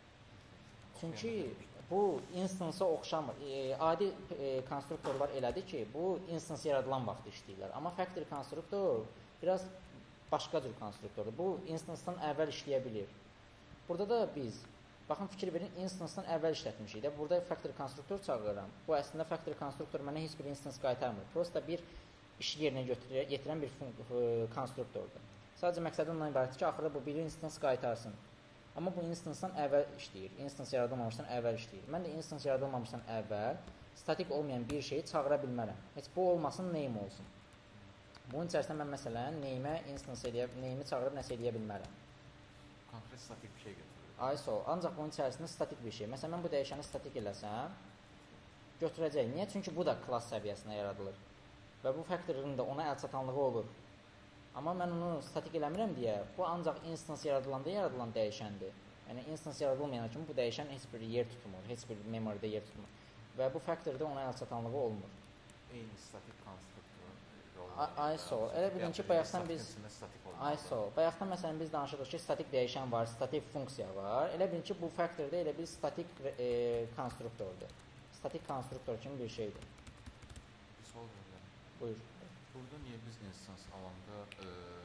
A: Çünki bu instance-a oxşamır. E, adi e, konstruktorlar elədir ki, bu instance yaradılan vaxt işləyirlər. Amma factory konstruktor biraz başqa cür konstruktordur. Bu instance-dan əvvəl işləyə bilir. Burada da biz, baxın, fikir verin, instance-dan əvvəl işlətmişik də. Burada factory konstruktor çağırıram. Bu əslində factory konstruktor mənə heç bir instance qaytarmır. Prosta bir iş yerinə yetirən bir konstruktordur. Sadəcə məqsədi ondan ibarətdir ki, axırda bu bir instance qaytarsın. Amma bu instance-dan əvvəl işləyir. Instance yaradılmamışdan əvvəl işləyir. Mən də instance yaradılmamışdan əvvəl statik olmayan bir şeyi çağıra bilmərəm. Heç bu olmasın, name olsun. Bunun içərisində mən məsələn name-ə instance eləyə, name-i çağırıb nəsə eləyə bilmərəm.
E: Konkret statik bir şey götürür.
A: Ayso, ancaq bunun içərisində statik bir şey. Məsələn, mən bu dəyişəni statik eləsəm, götürəcək. Niyə? Çünki bu da class səviyyəsində yaradılır. Və bu faktorun da ona əlçatanlığı olur. Amma mən onu statik eləmirəm deyə, bu ancaq instance yaradılanda yaradılan dəyişəndir. Yəni, instance yaradılmayan kimi bu dəyişən heç bir yer tutmur, heç bir memorydə yer tutmur. Və bu faktorda ona əlçatanlığı olmur.
E: Eyni statik konstruktor.
A: Ayso, elə bilin ki, bayaqdan biz Ayso, bayaqdan məsələn biz danışırıq ki, statik dəyişən var, statik funksiya var. Elə bilin ki, bu faktorda elə bir statik e, konstruktordur. Statik konstruktor kimi bir şeydir.
E: Bir sual verirəm.
A: Buyur.
E: Burada niyə biz instance alanda e,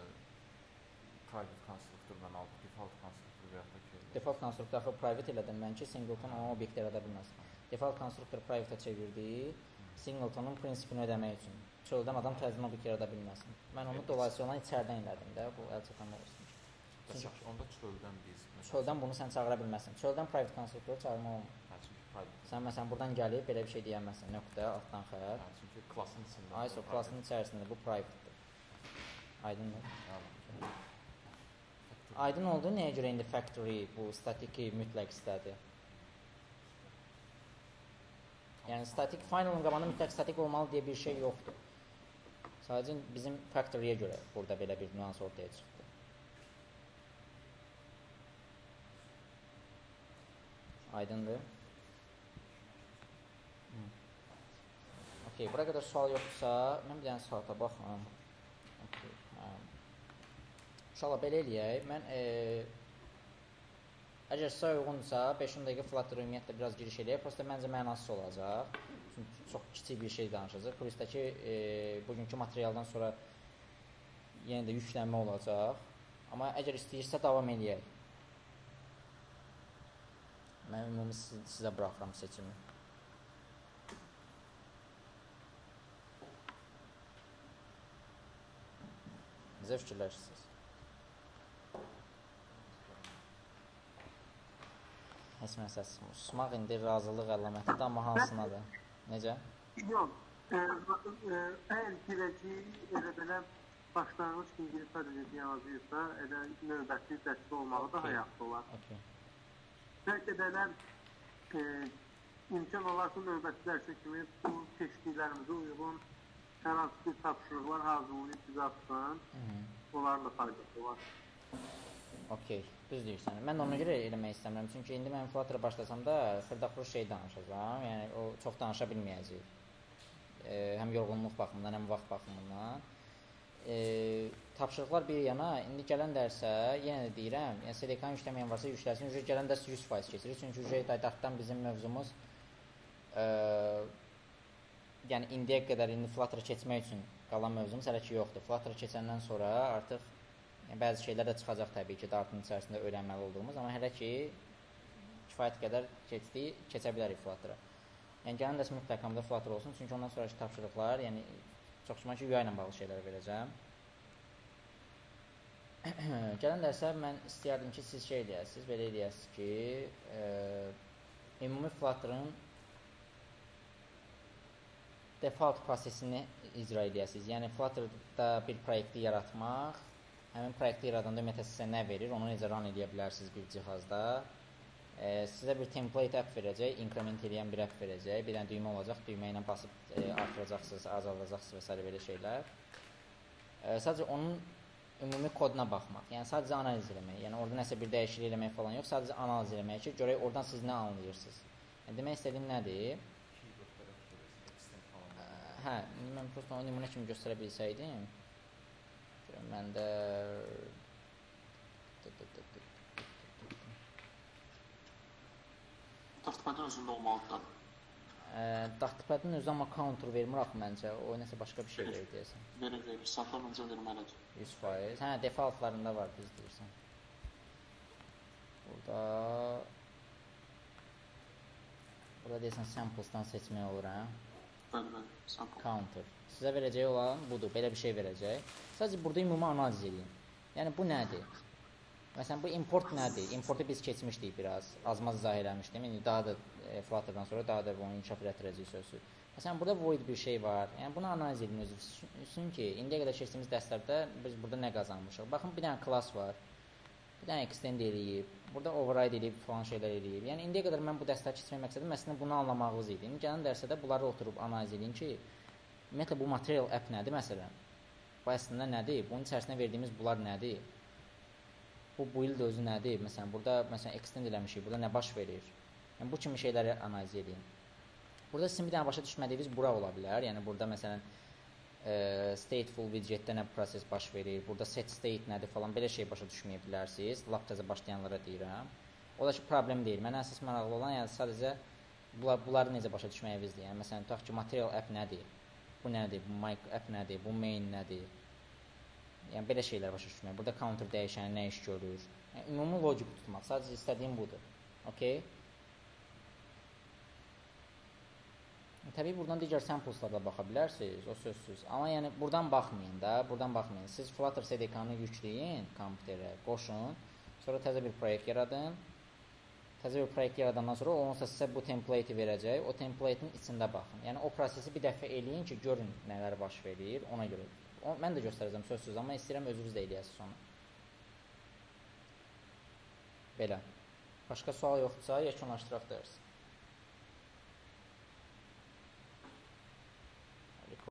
E: private konstruktordan aldıq, default konstruktor və yaxud da ki?
A: Default konstruktor axı private elədim mən ki, singleton ona obyekt yarada bilməz. Default konstruktor private-ə çevirdi, singletonun prinsipini ödəmək üçün. Çöldən adam təzmin obyekt yarada bilməsin. Mən onu dolayısıyla içərdən elədim də, bu əlçatanlıq olsun.
E: Çünki onda çöldən biz...
A: Çöldən bunu sən çağıra bilməsin. Çöldən private konstruktoru çağırma olmur.
E: Hə, çünki private...
A: Sən məsələn buradan gəlib belə bir şey deyəməsin, nöqtə, altdan xətt.
E: Hə, çünki klassın içində...
A: Ayso, klassın içərisində bu private-dir. Aydındır. Aydın oldu, nəyə görə indi factory bu statiki mütləq istədi? Yəni, statik, finalın qabağında mütləq statik olmalı deyə bir şey yoxdur. Sadəcə bizim factory-yə görə burada belə bir nüans ortaya çıxdı. Aydındır. Okey, bura qədər sual yoxdursa, mən bir dənə saata baxım. Okey, hə. İnşallah belə eləyək. Mən e, əgər sizə uyğundursa, beş on dəqiqə Flutter ümumiyyətlə biraz giriş eləyək. Prosta məncə mənasız olacaq. Çünki çox kiçik bir şey danışacaq. Kursdakı e, bugünkü materialdan sonra yenə də yüklənmə olacaq. Amma əgər istəyirsə davam eləyək. Mən ümumi sizə buraxıram seçimi. Necə fikirləşirsiniz? Heç mən səs susmaq indi razılıq əlamətidir, amma hansınadır? Necə?
B: Yox, e, e, əgər girəcək elə belə başlanğıc ingilis sadəcə yazıysa, elə növbəti dəstə olmağı daha yaxşı olar.
A: Okay.
B: Bəlkə də elə e, imkan olarsa növbəti dərsə kimi bu seçdiklərimizə uyğun hər hansı bir tapşırıqlar hazırlayıb bizə atsın, onların da faydası var.
A: Okey, düz deyirsən. Mən də ona görə eləmək istəmirəm. Çünki indi mən Flutter başlasam da xırda-xırda şey danışacağam. Yəni, o çox danışa bilməyəcək. E, həm yorğunluq baxımından, həm vaxt baxımından. E, tapşırıqlar bir yana, indi gələn dərsə, yenə də deyirəm, yəni S D K-nı yükləməyən varsa yükləsin. Ücret gələn dərs yüz faiz keçirir. Çünki ücret aydartdan bizim mövzumuz e, yəni indiyə qədər indi Flutter keçmək üçün qalan mövzumuz hələ ki yoxdur. Flutter keçəndən sonra artıq yəni, bəzi şeylər də çıxacaq təbii ki, Dartın içərisində öyrənməli olduğumuz, amma hələ ki kifayət qədər keçdi, keçə bilərik Flutter-a. Yəni gələn dərs mütləq hamıda Flutter olsun, çünki ondan sonraki tapşırıqlar, yəni çox güman ki, U I ilə bağlı şeylər verəcəm. Gələn dərsə mən istəyərdim ki, siz şey eləyəsiniz, belə eləyəsiniz ki, e, ümumi Flutter'ın default prosesini icra eləyəsiniz. Yəni Flutter'da bir proyekti yaratmaq, həmin proyekti yaradanda ümumiyyətlə sizə nə verir, onu necə run edə bilərsiniz bir cihazda. E, sizə bir template app verəcək, increment eləyən bir app verəcək, bir dənə düymə olacaq, düymə ilə basıb e, artıracaqsınız, azaldacaqsınız və s. belə şeylər. E, sadəcə onun ümumi koduna baxmaq, yəni sadəcə analiz eləmək, yəni orada nəsə bir dəyişiklik eləmək falan yox, sadəcə analiz eləmək ki, görək oradan siz nə anlayırsınız. Yəni, demək istədiyim nədir? Hə, mən prosto onu nümunə kimi göstərə bilsəydim, məndə
F: Dartpadın özündə olmalıdır.
A: Dartpadın özü amma counter vermir axı məncə, o nəsə başqa bir şey verir deyəsən.
F: Verir, verir, satlar məncə verməlidir.
A: yüz faiz. Hə, defaultlarında var, düz deyirsən. Burada Burada deyəsən samples'dan seçmək olur, hə?
F: Bəli, bəli, sample.
A: Counter. Sizə verəcəyi olan budur, belə bir şey verəcək. Sadəcə burada ümumi analiz edin. Yəni, bu nədir? Məsələn, bu import nədir? Importu biz keçmişdik biraz, azmaz izah eləmişdim. İndi daha da e, Flutter'dan sonra daha da bunu inkişaf etdirəcək sözü. Məsələn, burada void bir şey var. Yəni, bunu analiz edin özünüzün ki, indiyə qədər keçdiyimiz dərslərdə biz burada nə qazanmışıq? Baxın, bir dənə class var, bir dənə extend eləyib, burada override eləyib, falan şeylər eləyib. Yəni, indiyə qədər mən bu dərsləri keçmək məqsədim, əslində bunu anlamağınız idi. İndi gələn dərsə də bunları oturub analiz edin ki, ümumiyyətlə, bu material app nədir, məsələn? Bu əslində nədir? Bunun içərisində verdiyimiz bunlar nədir? Bu build özü nədir? Məsələn, burada məsələn, extend eləmişik, burada nə baş verir? Yəni, bu kimi şeyləri analiz edin. Burada sizin bir dənə başa düşmədiyiniz bura ola bilər. Yəni, burada məsələn, e, stateful widgetdə nə proses baş verir, burada set state nədir falan, belə şey başa düşməyə bilərsiniz. Lap təzə başlayanlara deyirəm. O da ki, problem deyil. Mənə əsas maraqlı olan, yəni sadəcə bunlar, bunları necə başa düşməyinizdir. Yəni, məsələn, tutaq ki, material app nədir? Bu nədir? Bu mic app nədir? Bu main nədir? Yəni, belə şeylər başa düşmək. Burada counter dəyişəni nə iş görür? Yəni, ümumi logik tutmaq. Sadəcə istədiyim budur. Okay? Təbii, buradan digər samples'lara baxa bilərsiniz, o sözsüz. Amma yəni, buradan baxmayın da, buradan baxmayın. Siz Flutter S D K-nı yükləyin kompüterə, qoşun, sonra təzə bir proyekt yaradın. Təzə bir proyekt yaradandan sonra onunsa sizə bu template-i verəcək, o template-in içində baxın. Yəni, o prosesi bir dəfə eləyin ki, görün nələr baş verir, ona görə. O, mən də göstərəcəm sözsüz, amma istəyirəm özünüz də eləyəsiniz onu. Belə. Başqa sual yoxdursa, yekunlaşdıraq dərsi.